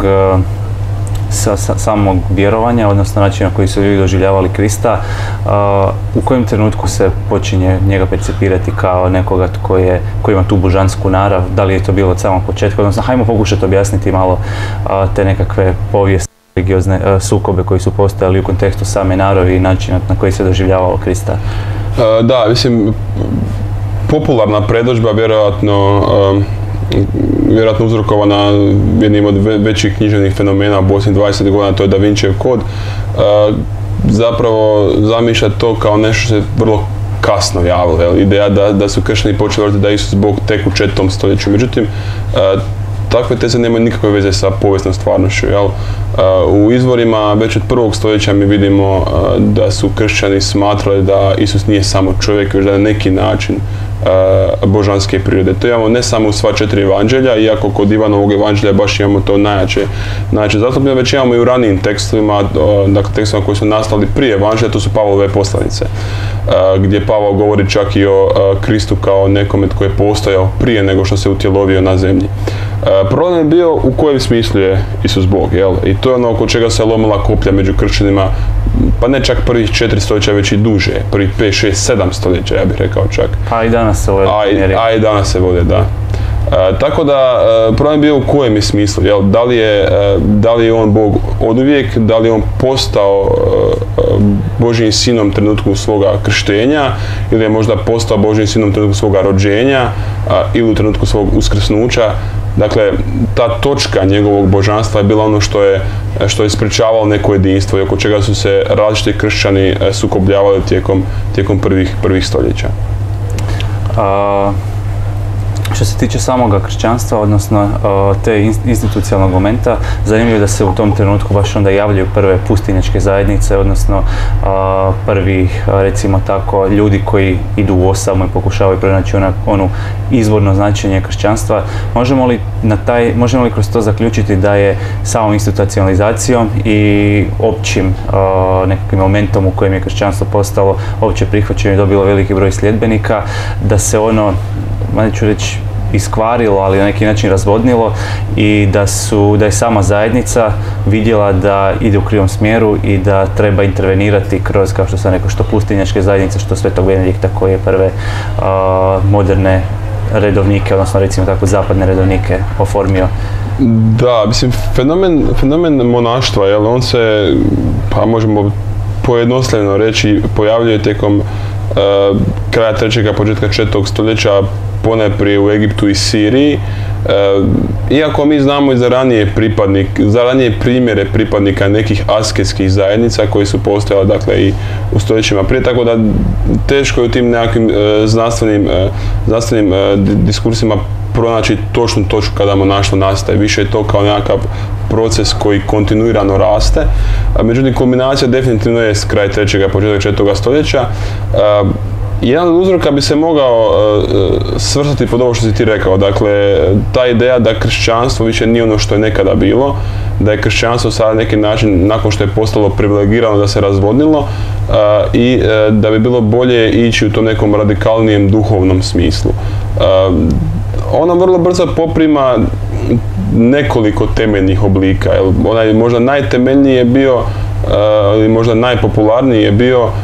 Sa, sa, samog vjerovanja, odnosno načina koji su ljudi doživljavali Krista, uh, u kojem trenutku se počinje njega percipirati kao nekoga tko je, koji ima tu božansku narav, da li je to bilo od samog početka, odnosno hajmo pokušati objasniti malo uh, te nekakve povijesne religiozne uh, sukobe koji su postojali u kontekstu same naravi i načina na koji se doživljavalo Krista. Uh, da, mislim, popularna predodžba vjerojatno um, vjerojatno uzrokovana jednim od većih književnih fenomena u Bosni dvadesetih godina, to je Da Vincijev kod. Uh, zapravo zamišlja to kao nešto što se vrlo kasno javilo, jel? Ideja da, da su kršćani počeli vrti da Isus Bog tek u četvrtom stoljeću. Međutim, uh, takve teze nemaju nikakve veze sa povijesnom stvarnošću. Jel? Uh, u izvorima već od prvog stoljeća mi vidimo uh, da su kršćani smatrali da Isus nije samo čovjek, već da na neki način božanske prirode. To imamo ne samo u sva četiri evanđelja, iako kod Ivanovog evanđelja baš imamo to najjače, najjače zastupljeno, već imamo i u ranijim tekstovima, dakle tekstovima koji su nastali prije evanđelja, to su Pavlove poslanice, gdje Pavao govori čak i o Kristu kao nekome tko je postojao prije nego što se utjelovio na zemlji. Problem je bio u kojem smislu je Isus Bog, jel? I to je ono oko čega se lomila koplja među kršćanima, pa ne čak prvih četiri stoljeća, već i duže, prvih pet, šest, sedam stoljeća, ja bih rekao čak. Pa i danas se vode. A, a i danas se vode, da. E, tako da, e, problem je bio u kojem je smislu, jel? Da li je, e, da li je on Bog oduvijek, da li je on postao e, Božjim sinom trenutku svoga krštenja, ili je možda postao Božjim sinom trenutku svoga rođenja, a, ili u trenutku svog uskrsnuća. Dakle, ta točka njegovog božanstva je bila ono što je, što je sprečavalo neko jedinstvo i oko čega su se različiti kršćani sukobljavali tijekom, tijekom prvih, prvih stoljeća. A, što se tiče samoga kršćanstva, odnosno te institucionalnog momenta, zanimljivo je da se u tom trenutku baš onda javljaju prve pustinjačke zajednice, odnosno prvi, recimo tako, ljudi koji idu u osamu i pokušavaju pronaći onu izvorno značenje kršćanstva. Možemo li, na taj, možemo li kroz to zaključiti da je samom institucionalizacijom i općim nekakvim momentom u kojem je kršćanstvo postalo opće prihvaćeno i dobilo veliki broj sljedbenika, da se ono, neću reći iskvarilo, ali na neki način razvodnilo i da, su, da je sama zajednica vidjela da ide u krivom smjeru i da treba intervenirati kroz, kao što sam rekao, što pustinjačke zajednice, što Svetog Benedikta koji je prve uh, moderne redovnike, odnosno recimo tako zapadne redovnike oformio. Da, mislim, fenomen, fenomen monaštva, jel, on se, pa možemo pojednostavljeno reći, pojavljuje tijekom uh, kraja trećeg, početka četvrtog stoljeća, ponajprije u Egiptu i Siriji. E, iako mi znamo i za ranije, pripadnik, za ranije primjere pripadnika nekih asketskih zajednica koji su postojale, dakle, i u stoljećima prije, tako da teško je u tim nekakvim e, znanstvenim, e, znanstvenim e, diskursima pronaći točnu točku kada monaštvo nastaje. Više je to kao nekakav proces koji kontinuirano raste. A, međutim, kulminacija definitivno je kraj trećeg, početak četvrtog stoljeća. E, Jedan od uzroka bi se mogao uh, svrstati pod ovo što si ti rekao. Dakle, ta ideja da kršćanstvo više nije ono što je nekada bilo, da je kršćanstvo sada na neki način, nakon što je postalo privilegirano, da se razvodnilo uh, i uh, da bi bilo bolje ići u tom nekom radikalnijem duhovnom smislu. Uh, ona vrlo brzo poprima nekoliko temeljnih oblika. Onaj možda najtemeljniji je bio ili uh, možda najpopularniji je bio uh,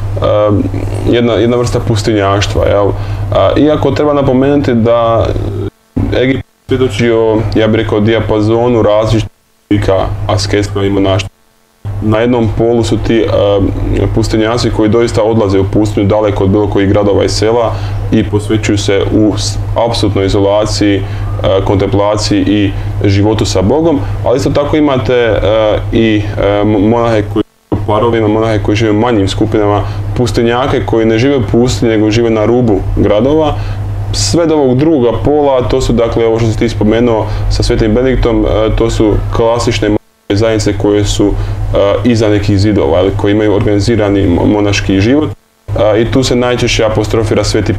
jedna, jedna vrsta pustinjaštva. Jel? Uh, iako treba napomenuti da Egipat svjedoči o, ja bih rekao, dijapazonu različitih oblika asketstva i monaštva. Na jednom polu su ti uh, pustinjaci koji doista odlaze u pustinju daleko od bilo kojih gradova i sela i posvećuju se u apsolutnoj izolaciji, uh, kontemplaciji i životu sa Bogom, ali isto tako imate uh, i uh, monahe koji u parovima, monahe koji žive u manjim skupinama, pustinjake koji ne žive u pustinji nego žive na rubu gradova. Sve do ovog drugoga pola, to su, dakle, ovo što si ti spomenuo sa Svetim Benediktom, uh, to su klasične zajednice koje su uh, iza nekih zidova, ali koji imaju organizirani monaški život. Uh, I tu se najčešće apostrofira Sveti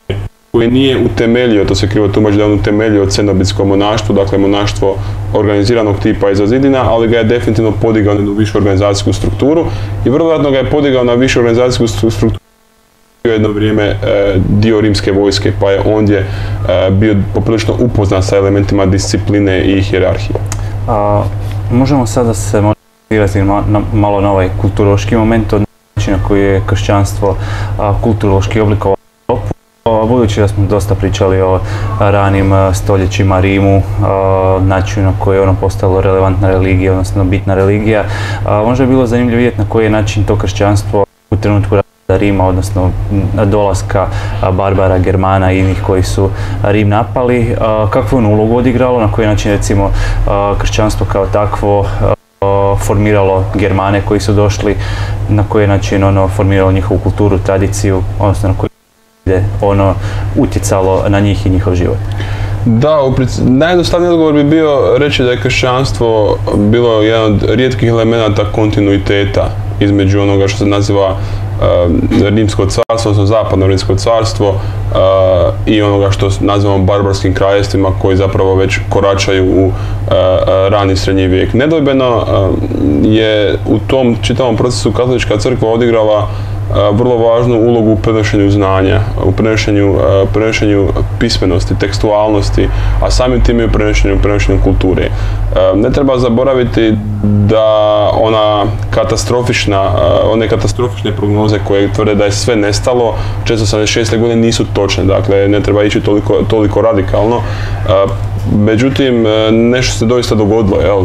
koji nije utemeljio, to se krivo tumači da on utemeljio cenobitsko monaštvo, dakle monaštvo organiziranog tipa iza zidina, ali ga je definitivno podigao na višu organizacijsku strukturu i vrlo vjerojatno ga je podigao na višu organizacijsku strukturu jedno vrijeme e, dio rimske vojske, pa je ondje e, bio poprilično upoznat sa elementima discipline i hijerarhije. A, možemo sada se monetizirati ma, na, malo na ovaj kulturološki moment, od načina koji je kršćanstvo a, kulturološki oblikovalo Europu. Budući da smo dosta pričali o ranim stoljećima Rimu, načinu na koji je ono postalo relevantna religija, odnosno bitna religija, možda je bilo zanimljivo vidjeti na koji je način to kršćanstvo u trenutku Rima, odnosno dolaska Barbara, Germana i inih koji su Rim napali, kakvu je ulogu odigralo, na koji način recimo kršćanstvo kao takvo formiralo Germane koji su došli, na koji način ono formiralo njihovu kulturu, tradiciju, odnosno na koji je ono utjecalo na njih i njihov život. Da, najjednostavniji odgovor bi bio reći da je kršćanstvo bilo jedan od rijetkih elemenata kontinuiteta između onoga što se naziva Rimsko carstvo, odnosno Zapadno Rimsko carstvo i onoga što nazivamo barbarskim kraljevstvima koji zapravo već koračaju u rani srednji vijek. Nedvojbeno je u tom čitavom procesu katolička crkva odigrala vrlo važnu ulogu u prenošenju znanja, u prenošenju, prenošenju pismenosti, tekstualnosti, a samim tim i u prenošenju, prenošenju kulture. Ne treba zaboraviti da ona katastrofična, one katastrofične prognoze koje tvrde da je sve nestalo, često osamdeset šeste godine nisu točne, dakle ne treba ići toliko, toliko radikalno. Međutim, nešto se doista dogodilo, jel?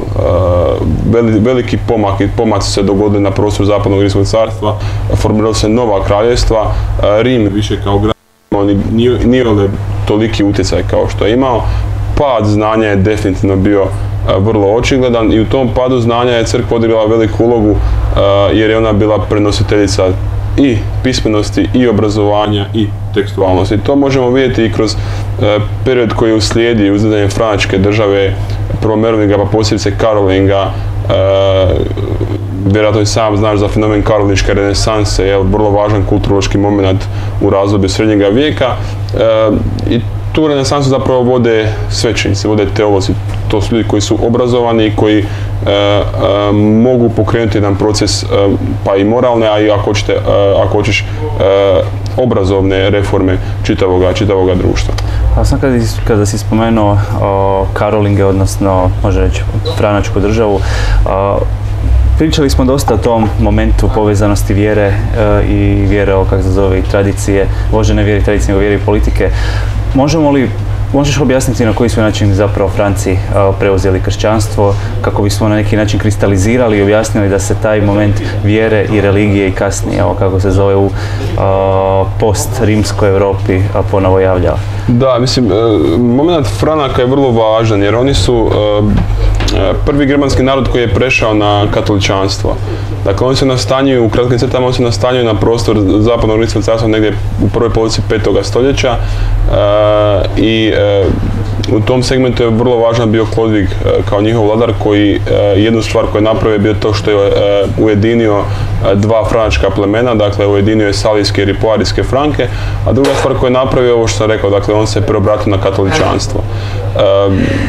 Veliki pomak, pomaci su se dogodili na prostoru Zapadnog Rimskog carstva, formirala se nova kraljevstva, Rim više kao grad nije imao toliki utjecaj kao što je imao, pad znanja je definitivno bio vrlo očigledan i u tom padu znanja je crkva odigrala veliku ulogu jer je ona bila prenositeljica i pismenosti, i obrazovanja, i tekstualnosti. To možemo vidjeti i kroz e, period koji je uslijedio uzdizanje Franačke države, prvo Merovinga, pa posebice Karolinga. E, vjerojatno i sam znaš za fenomen karoliničke renesanse, je vrlo važan kulturološki moment u razdoblju srednjega vijeka. E, i tu renesansu zapravo vode svećenici, vode teolozi. To su ljudi koji su obrazovani i koji e, e, mogu pokrenuti jedan proces e, pa i moralne, a i ako, hoćete, e, ako hoćeš e, obrazovne reforme čitavoga, čitavoga društva. A sam kada, kada si spomenuo o Karolinge, odnosno može reći Franačku državu, o, pričali smo dosta o tom momentu povezanosti vjere e, i vjere, o kako se zove, i tradicije, vožene vjere i tradicije, nego vjere i politike. Možemo li, možeš objasniti na koji su način zapravo Franci uh, preuzeli kršćanstvo, kako bismo na neki način kristalizirali i objasnili da se taj moment vjere i religije i kasnije, evo kako se zove, u uh, post-rimskoj Europi uh, ponovo javljao? Da, mislim, uh, moment Franaka je vrlo važan jer oni su uh, prvi germanski narod koji je prešao na katoličanstvo. Dakle, oni se nastanjuju, u kratkim crtama, oni se nastanjuju na prostor Zapadnog Rimskog carstva negdje u prvoj polovici petoga stoljeća uh, i uh, u tom segmentu je vrlo važan bio Klodvig uh, kao njihov vladar koji uh, jednu stvar koju je napravio bio to što je uh, ujedinio uh, dva franačka plemena, dakle ujedinio je salijske i ripoarijske Franke, a druga stvar koju je napravio ovo što sam rekao, dakle on se preobratio na katoličanstvo. Uh,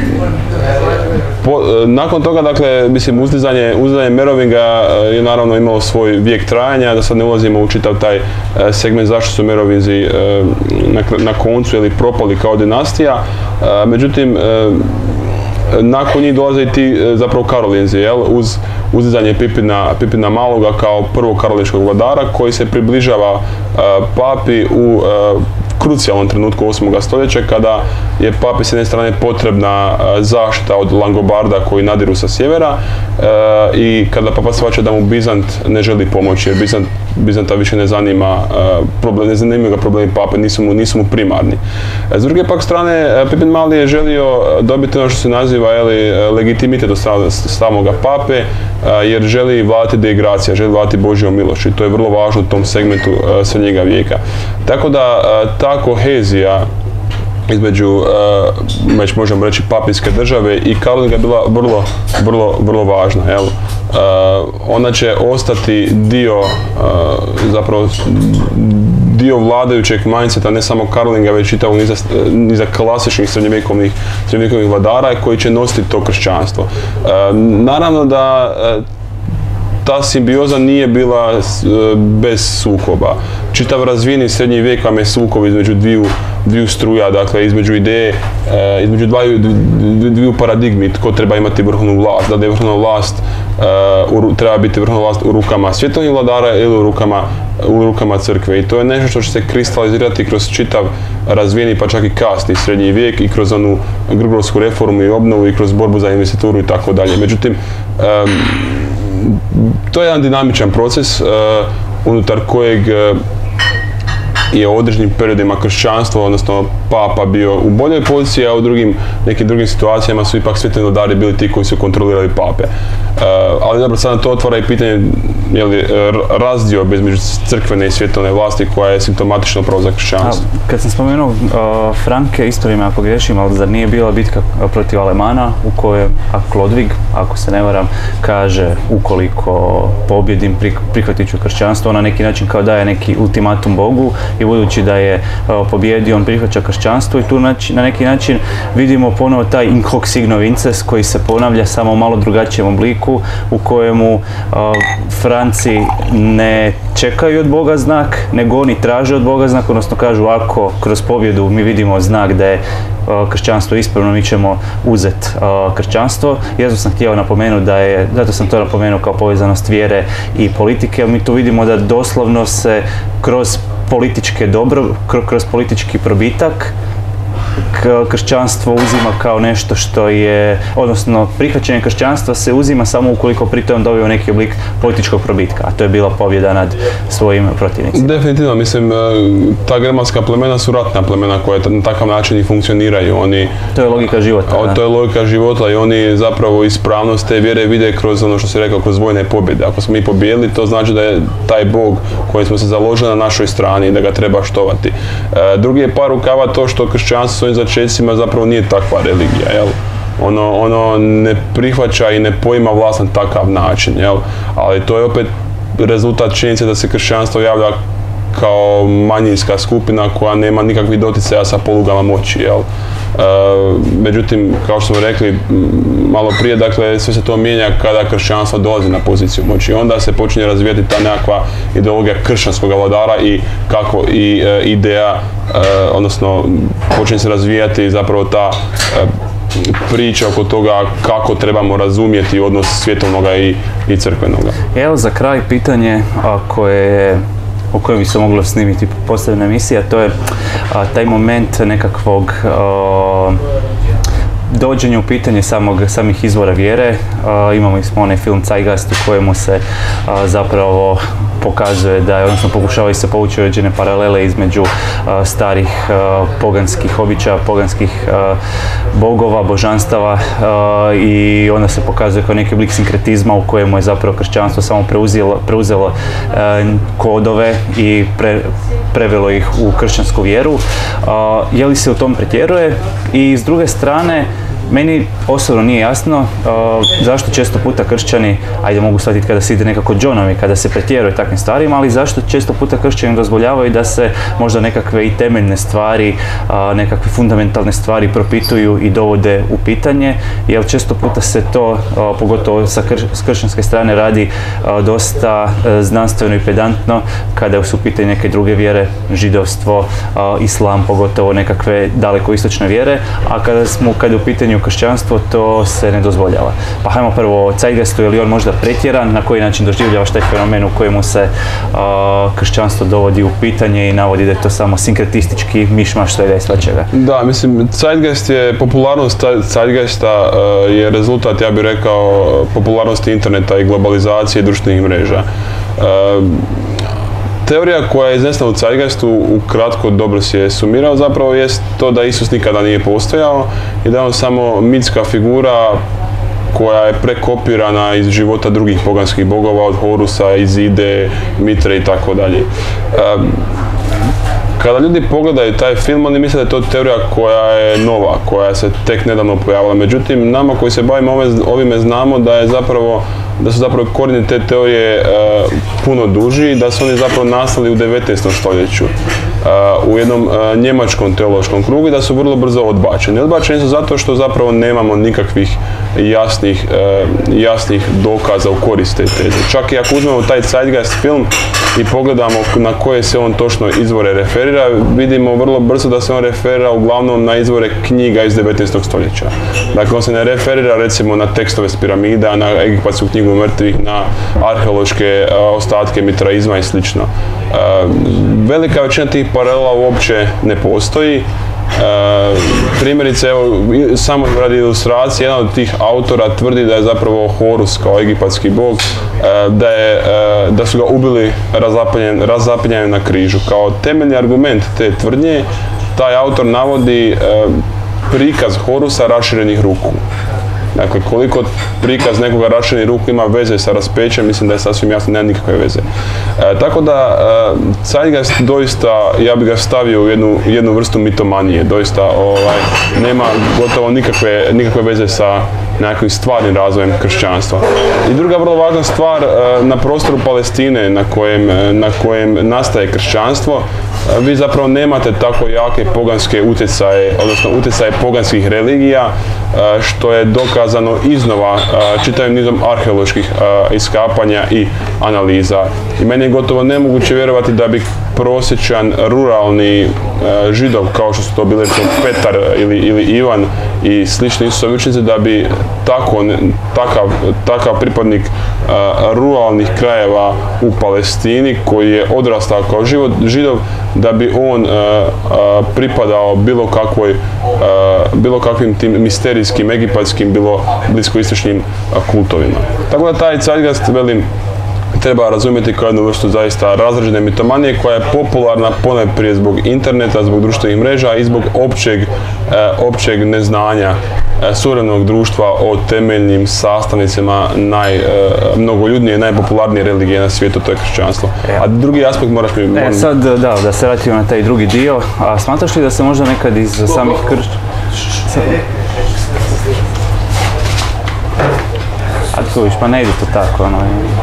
po, nakon toga, dakle, mislim, uzdizanje, uzdizanje Merovinga je naravno imalo svoj vijek trajanja, da sad ne ulazimo u čitav taj segment zašto su Merovinzi na, na koncu ili propali kao dinastija. Međutim, nakon njih dolaze i ti zapravo Karolinzi, jel, uz uzdizanje Pipina, Pipina Maloga kao prvog karoličkog vladara koji se približava papi u krucijalnom trenutku osmoga stoljeća kada je papi s jedne strane potrebna zaštita od Langobarda koji nadiru sa sjevera e, i kada papa shvaća da mu Bizant ne želi pomoći jer Bizant, Bizanta više ne zanima problem, ne zanimaju ga problemi pape, nisu mu, nisu mu primarni. E, s druge pak strane, Pipin Mali je želio dobiti ono što se naziva jeli, legitimitet od samoga pape jer želi vladati deigracija, želi vladati Božjom milošću i to je vrlo važno u tom segmentu srednjega vijeka. Tako da ta kohezija između, već možemo reći, papinske države i Karolinga je bila vrlo, vrlo, vrlo važna. Jel? Ona će ostati dio, zapravo, dio vladajućeg mindseta, ne samo Karolinga, već čitavog niza, niza klasičnih srednjovjekovnih, srednjovjekovnih vladara koji će nositi to kršćanstvo. Naravno da ta simbioza nije bila bez sukoba. Čitav razvijeni srednji vijek vam je sukob između dviju, dviju struja, dakle između ideje, između dvaju, dviju paradigmi tko treba imati vrhovnu vlast, da li je vrhovna vlast uh, treba biti vrhovna vlast u rukama svjetovnih vladara ili u rukama, u rukama crkve. I to je nešto što će se kristalizirati kroz čitav razvijeni pa čak i kasni srednji vijek i kroz onu grgorsku reformu i obnovu i kroz borbu za investituru i tako dalje. Međutim, um, to je jedan dinamičan proces uh, unutar kojeg uh, je u određenim periodima kršćanstvo, odnosno papa bio u boljoj poziciji, a u drugim, nekim drugim situacijama su ipak svetleni vladari bili ti koji su kontrolirali pape. Uh, ali dobro, sad to otvara i pitanje jeli, razdiobe između crkvene i svjetovne vlasti koja je simptomatična upravo za kršćanstvo. A, kad sam spomenuo uh, Franke, isto ime ako griješim, ali zar nije bila bitka protiv Alemana u kojoj Klodvig, ako se ne varam, kaže ukoliko pobjedim prihvatit ću kršćanstvo, on na neki način kao daje neki ultimatum Bogu i budući da je uh, pobjedio, on prihvaća kršćanstvo i tu nači, na neki način vidimo ponovo taj in hoc signo vinces koji se ponavlja samo u malo drugačijem obliku u kojemu uh, Franci ne čekaju od Boga znak, nego oni traže od Boga znak, odnosno kažu ako kroz pobjedu mi vidimo znak da je uh, kršćanstvo ispravno, mi ćemo uzeti uh, kršćanstvo. Ja sam htio napomenuti da je, zato sam to napomenuo kao povezanost vjere i politike, ali mi tu vidimo da doslovno se kroz političke dobro, kroz politički probitak kršćanstvo uzima kao nešto što je, odnosno prihvaćanje kršćanstva se uzima samo ukoliko pritom dobiju neki oblik političkog probitka, a to je bila pobjeda nad svojim protivnicima. Definitivno, mislim, ta germanska plemena su ratna plemena koja na takav način i funkcioniraju. Oni, to je logika života. A, to je logika života i oni zapravo ispravnost te vjere vide kroz ono što si rekao, kroz vojne pobjede. Ako smo mi pobijedili, to znači da je taj Bog koji smo se založili na našoj strani i da ga treba štovati. E, drugi je par rukava to što kršćanstvo svojim začecima zapravo nije takva religija, jel? Ono, ono ne prihvaća i ne poima vlast na takav način, jel? Ali to je opet rezultat činjenice da se kršćanstvo javlja kao manjinska skupina koja nema nikakvih doticaja sa polugama moći, jel? E, međutim, kao što smo rekli malo prije, dakle, sve se to mijenja kada kršćanstvo dolazi na poziciju moći. Onda se počinje razvijati ta nekakva ideologija kršćanskog vladara i kako i e, ideja, e, odnosno počinje se razvijati zapravo ta e, priča oko toga kako trebamo razumjeti odnos svjetovnoga i, i crkvenoga. Evo za kraj pitanje koje o kojem bi se moglo snimiti posebna emisija, to je a, taj moment nekakvog a, dođenja u pitanje samog, samih izvora vjere. A, imamo smo onaj film Zeitgeist u kojemu se a, zapravo pokazuje da je, odnosno pokušavaju se povući određene paralele između a, starih a, poganskih običaja, poganskih a, bogova, božanstava a, i onda se pokazuje kao neki oblik sinkretizma u kojemu je zapravo kršćanstvo samo preuzelo, preuzelo a, kodove i pre, prevelo ih u kršćansku vjeru. A, je li se u tom pretjeruje? I s druge strane, meni osobno nije jasno uh, zašto često puta kršćani, ajde mogu shvatiti kada se ide nekako džonom i kada se pretjeruje takvim stvarima, ali zašto često puta kršćani dozvoljavaju da se možda nekakve i temeljne stvari, uh, nekakve fundamentalne stvari propituju i dovode u pitanje, jer često puta se to, uh, pogotovo sa krš s kršćanske strane, radi uh, dosta uh, znanstveno i pedantno kada su u pitanju neke druge vjere, židovstvo, uh, islam, pogotovo nekakve daleko istočne vjere, a kada smo, kada je u pitanju kršćanstvo, to se ne dozvoljava. Pa hajmo prvo o Zeitgeistu, je li on možda pretjeran, na koji način doživljavaš taj fenomen u kojemu se uh, kršćanstvo dovodi u pitanje i navodi da je to samo sinkretistički mišmaš svega i svačega. Da, mislim, Zeitgeist je, popularnost Zeitgeista uh, je rezultat, ja bih rekao, popularnosti interneta i globalizacije društvenih mreža. Uh, Teorija koja je iznesena u Zeitgeistu, ukratko dobro si je sumirao, zapravo jest to da Isus nikada nije postojao i da je on samo mitska figura koja je prekopirana iz života drugih poganskih bogova, od Horusa, Izide, Mitre i tako dalje. Kada ljudi pogledaju taj film, oni misle da je to teorija koja je nova, koja se tek nedavno pojavila. Međutim, nama koji se bavimo ovime znamo da je zapravo da su zapravo korijeni te teorije uh, puno duži, da su oni zapravo nastali u devetnaestom stoljeću uh, u jednom uh, njemačkom teološkom krugu i da su vrlo brzo odbačeni. Odbačeni su zato što zapravo nemamo nikakvih jasnih, uh, jasnih dokaza u korist te teze. Čak i ako uzmemo taj Zeitgeist film i pogledamo na koje se on točno izvore referira, vidimo vrlo brzo da se on referira uglavnom na izvore knjiga iz devetnaestog stoljeća. Dakle, on se ne referira recimo na tekstove s piramida, na egipatsku knjigu mrtvih, na arheološke uh, ostatke mitraizma i slično. Uh, velika većina tih paralela uopće ne postoji. Primjerice, evo, samo radi ilustracije, jedan od tih autora tvrdi da je zapravo Horus kao egipatski bog, da, je, da su ga ubili razapinjanjem na križu. Kao temeljni argument te tvrdnje, taj autor navodi prikaz Horusa raširenih ruku. Dakle, koliko prikaz nekoga raširenih ruku ima veze sa raspećem, mislim da je sasvim jasno, nema nikakve veze. E, tako da, e, Zeitgeist doista, ja bih ga stavio u jednu, jednu vrstu mitomanije, doista ovaj, nema gotovo nikakve, nikakve veze sa nekakvim stvarnim razvojem kršćanstva. I druga vrlo važna stvar, e, na prostoru Palestine na kojem, na kojem nastaje kršćanstvo, e, vi zapravo nemate tako jake poganske utjecaje, odnosno utjecaje poganskih religija, e, što je dokazano iznova čitavim nizom arheoloških iskapanja i analiza. I meni je gotovo nemoguće vjerovati da bi prosječan ruralni židov, kao što su to bili Petar ili, ili Ivan i slični Isusovi učenici, da bi tako, takav, takav pripadnik ruralnih krajeva u Palestini, koji je odrastao kao život, židov, da bi on pripadao bilo kakvoj, bilo kakvim tim misterijskim, egipatskim, bilo bliskoistočnim kultovima. Tako da taj Zeitgeist, velim, treba razumjeti kao jednu vrstu zaista razrađene mitomanije koja je popularna ponajprije zbog interneta, zbog društvenih mreža i zbog općeg, e, općeg neznanja e, suvremenog društva o temeljnim sastavnicama najmnogoljudnije i najpopularnije religije na svijetu, to je kršćanstvo. A drugi aspekt moraš mi... Moram... E sad, da, da se vratimo na taj drugi dio. A smatraš li da se možda nekad iz samih krš... A tu viš, pa ne ide to tako, ono...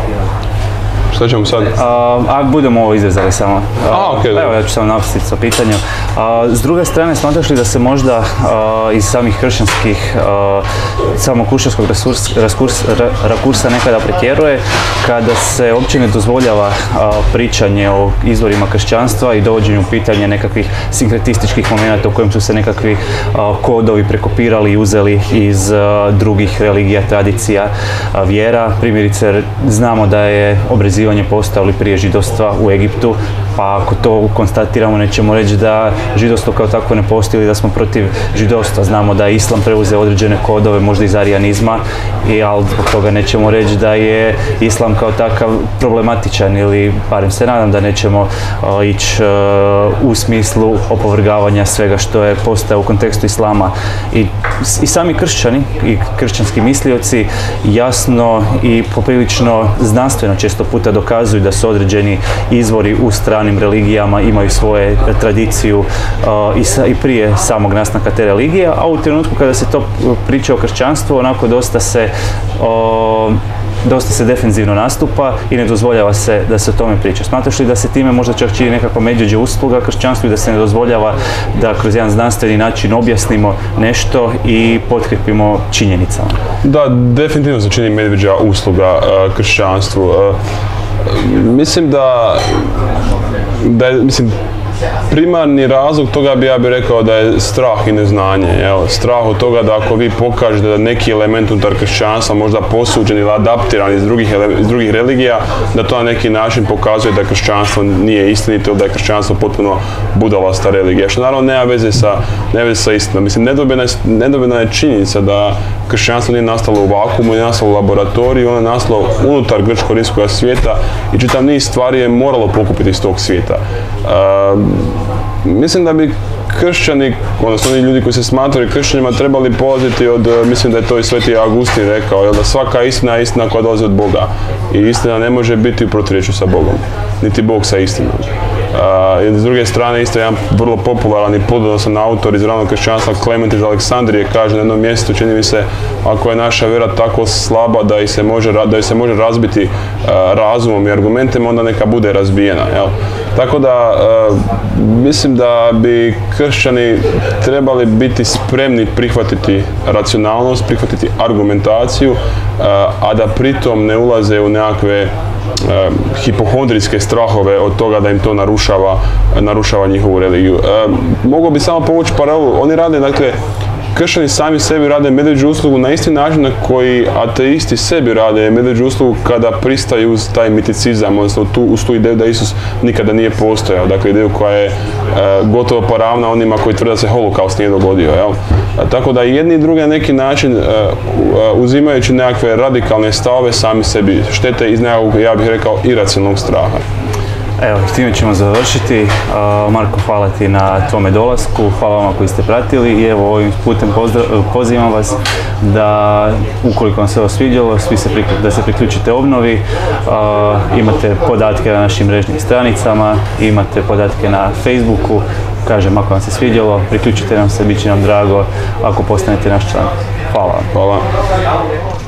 Šta ćemo sad? A, a budemo ovo izrezali samo. A, okej. Evo, ja ću samo napisati sa pitanjem. A, s druge strane, smatraš li da se možda a, iz samih kršćanskih, a, samog kršćanskog rakursa nekada pretjeruje, kada se uopće ne dozvoljava a, pričanje o izvorima kršćanstva i dovođenju u pitanje nekakvih sinkretističkih momenata u kojem su se nekakvi a, kodovi prekopirali i uzeli iz a, drugih religija, tradicija, a, vjera. Primjerice, znamo da je obrezivanje postojali prije židovstva u Egiptu, pa ako to konstatiramo, nećemo reći da židovstvo kao tako ne postoji ili da smo protiv židovstva. Znamo da je islam preuzeo određene kodove, možda iz arijanizma, i, ali zbog toga nećemo reći da je islam kao takav problematičan, ili barem se nadam da nećemo uh, ići uh, u smislu opovrgavanja svega što je postao u kontekstu islama. I, i sami kršćani i kršćanski mislioci jasno i poprilično znanstveno često puta dokazuju da su određeni izvori u stranim religijama, imaju svoje tradiciju uh, i, sa, i prije samog nastanka te religije, a u trenutku kada se to priča o kršćanstvu, onako dosta se uh, dosta se defenzivno nastupa i ne dozvoljava se da se o tome priča. Smatraš li da se time možda čak čini nekako međuđe usluga kršćanstvu i da se ne dozvoljava da kroz jedan znanstveni način objasnimo nešto i potkrepimo činjenicama? Da, definitivno se čini medveđa usluga uh, kršćanstvu. Uh, mislim da, da je, mislim, primarni razlog toga bi ja bih rekao da je strah i neznanje. Evo, strah od toga da ako vi pokažete da neki element unutar kršćanstva možda posuđen ili adaptiran iz drugih, iz drugih religija, da to na neki način pokazuje da kršćanstvo nije istinito ili da je kršćanstvo potpuno budalasta religija. Što naravno nema veze sa, nema veze sa istinom. Mislim, nedobena je, nedobena je činjenica da kršćanstvo nije nastalo u vakuumu, nije nastalo u laboratoriju, ono je nastalo unutar grčko-rimskog svijeta i čitav niz stvari je moralo pokupiti iz tog svijeta. Uh, mislim da bi kršćani, odnosno oni ljudi koji se smatraju kršćanima, trebali polaziti od, mislim da je to i Sveti Augustin rekao, da svaka istina je istina koja dolazi od Boga i istina ne može biti u proturječju sa Bogom, niti Bog sa istinom. Uh, s druge strane, isto jedan vrlo popularan i plodonosan autor iz ranog kršćanstva, Klement iz Aleksandrije, kaže na jednom mjestu, čini mi se, ako je naša vjera tako slaba da, se može, da se može razbiti uh, razumom i argumentima, onda neka bude razbijena. Jel? Tako da, uh, mislim da bi kršćani trebali biti spremni prihvatiti racionalnost, prihvatiti argumentaciju, uh, a da pritom ne ulaze u nekakve Uh, hipohondrijske strahove od toga da im to narušava, narušava njihovu religiju. Uh, mogu bi samo povući paralelu, oni rade, dakle, kršćani sami sebi rade medvjeđu uslugu na isti način na koji ateisti sebi rade medvjeđu uslugu kada pristaju uz taj miticizam, odnosno tu, uz tu ideju da Isus nikada nije postojao. Dakle, ideju koja je uh, gotovo paravna onima koji tvrde da se holokaust nije dogodio. Jel? A, tako da jedni i drugi na neki način uh, uh, uzimajući nekakve radikalne stavove sami sebi štete iz nekakvog, ja bih rekao, iracionalnog straha. Evo, s time ćemo završiti. Marko, hvala ti na tvome dolasku, hvala vama koji ste pratili i evo ovim putem pozivam vas da, ukoliko vam se ovo svidjelo, svi se da se priključite obnovi. Imate podatke na našim mrežnim stranicama, imate podatke na Facebooku. Kažem, ako vam se svidjelo, priključite nam se, bit će nam drago ako postanete naš član. Hvala vam. Hvala.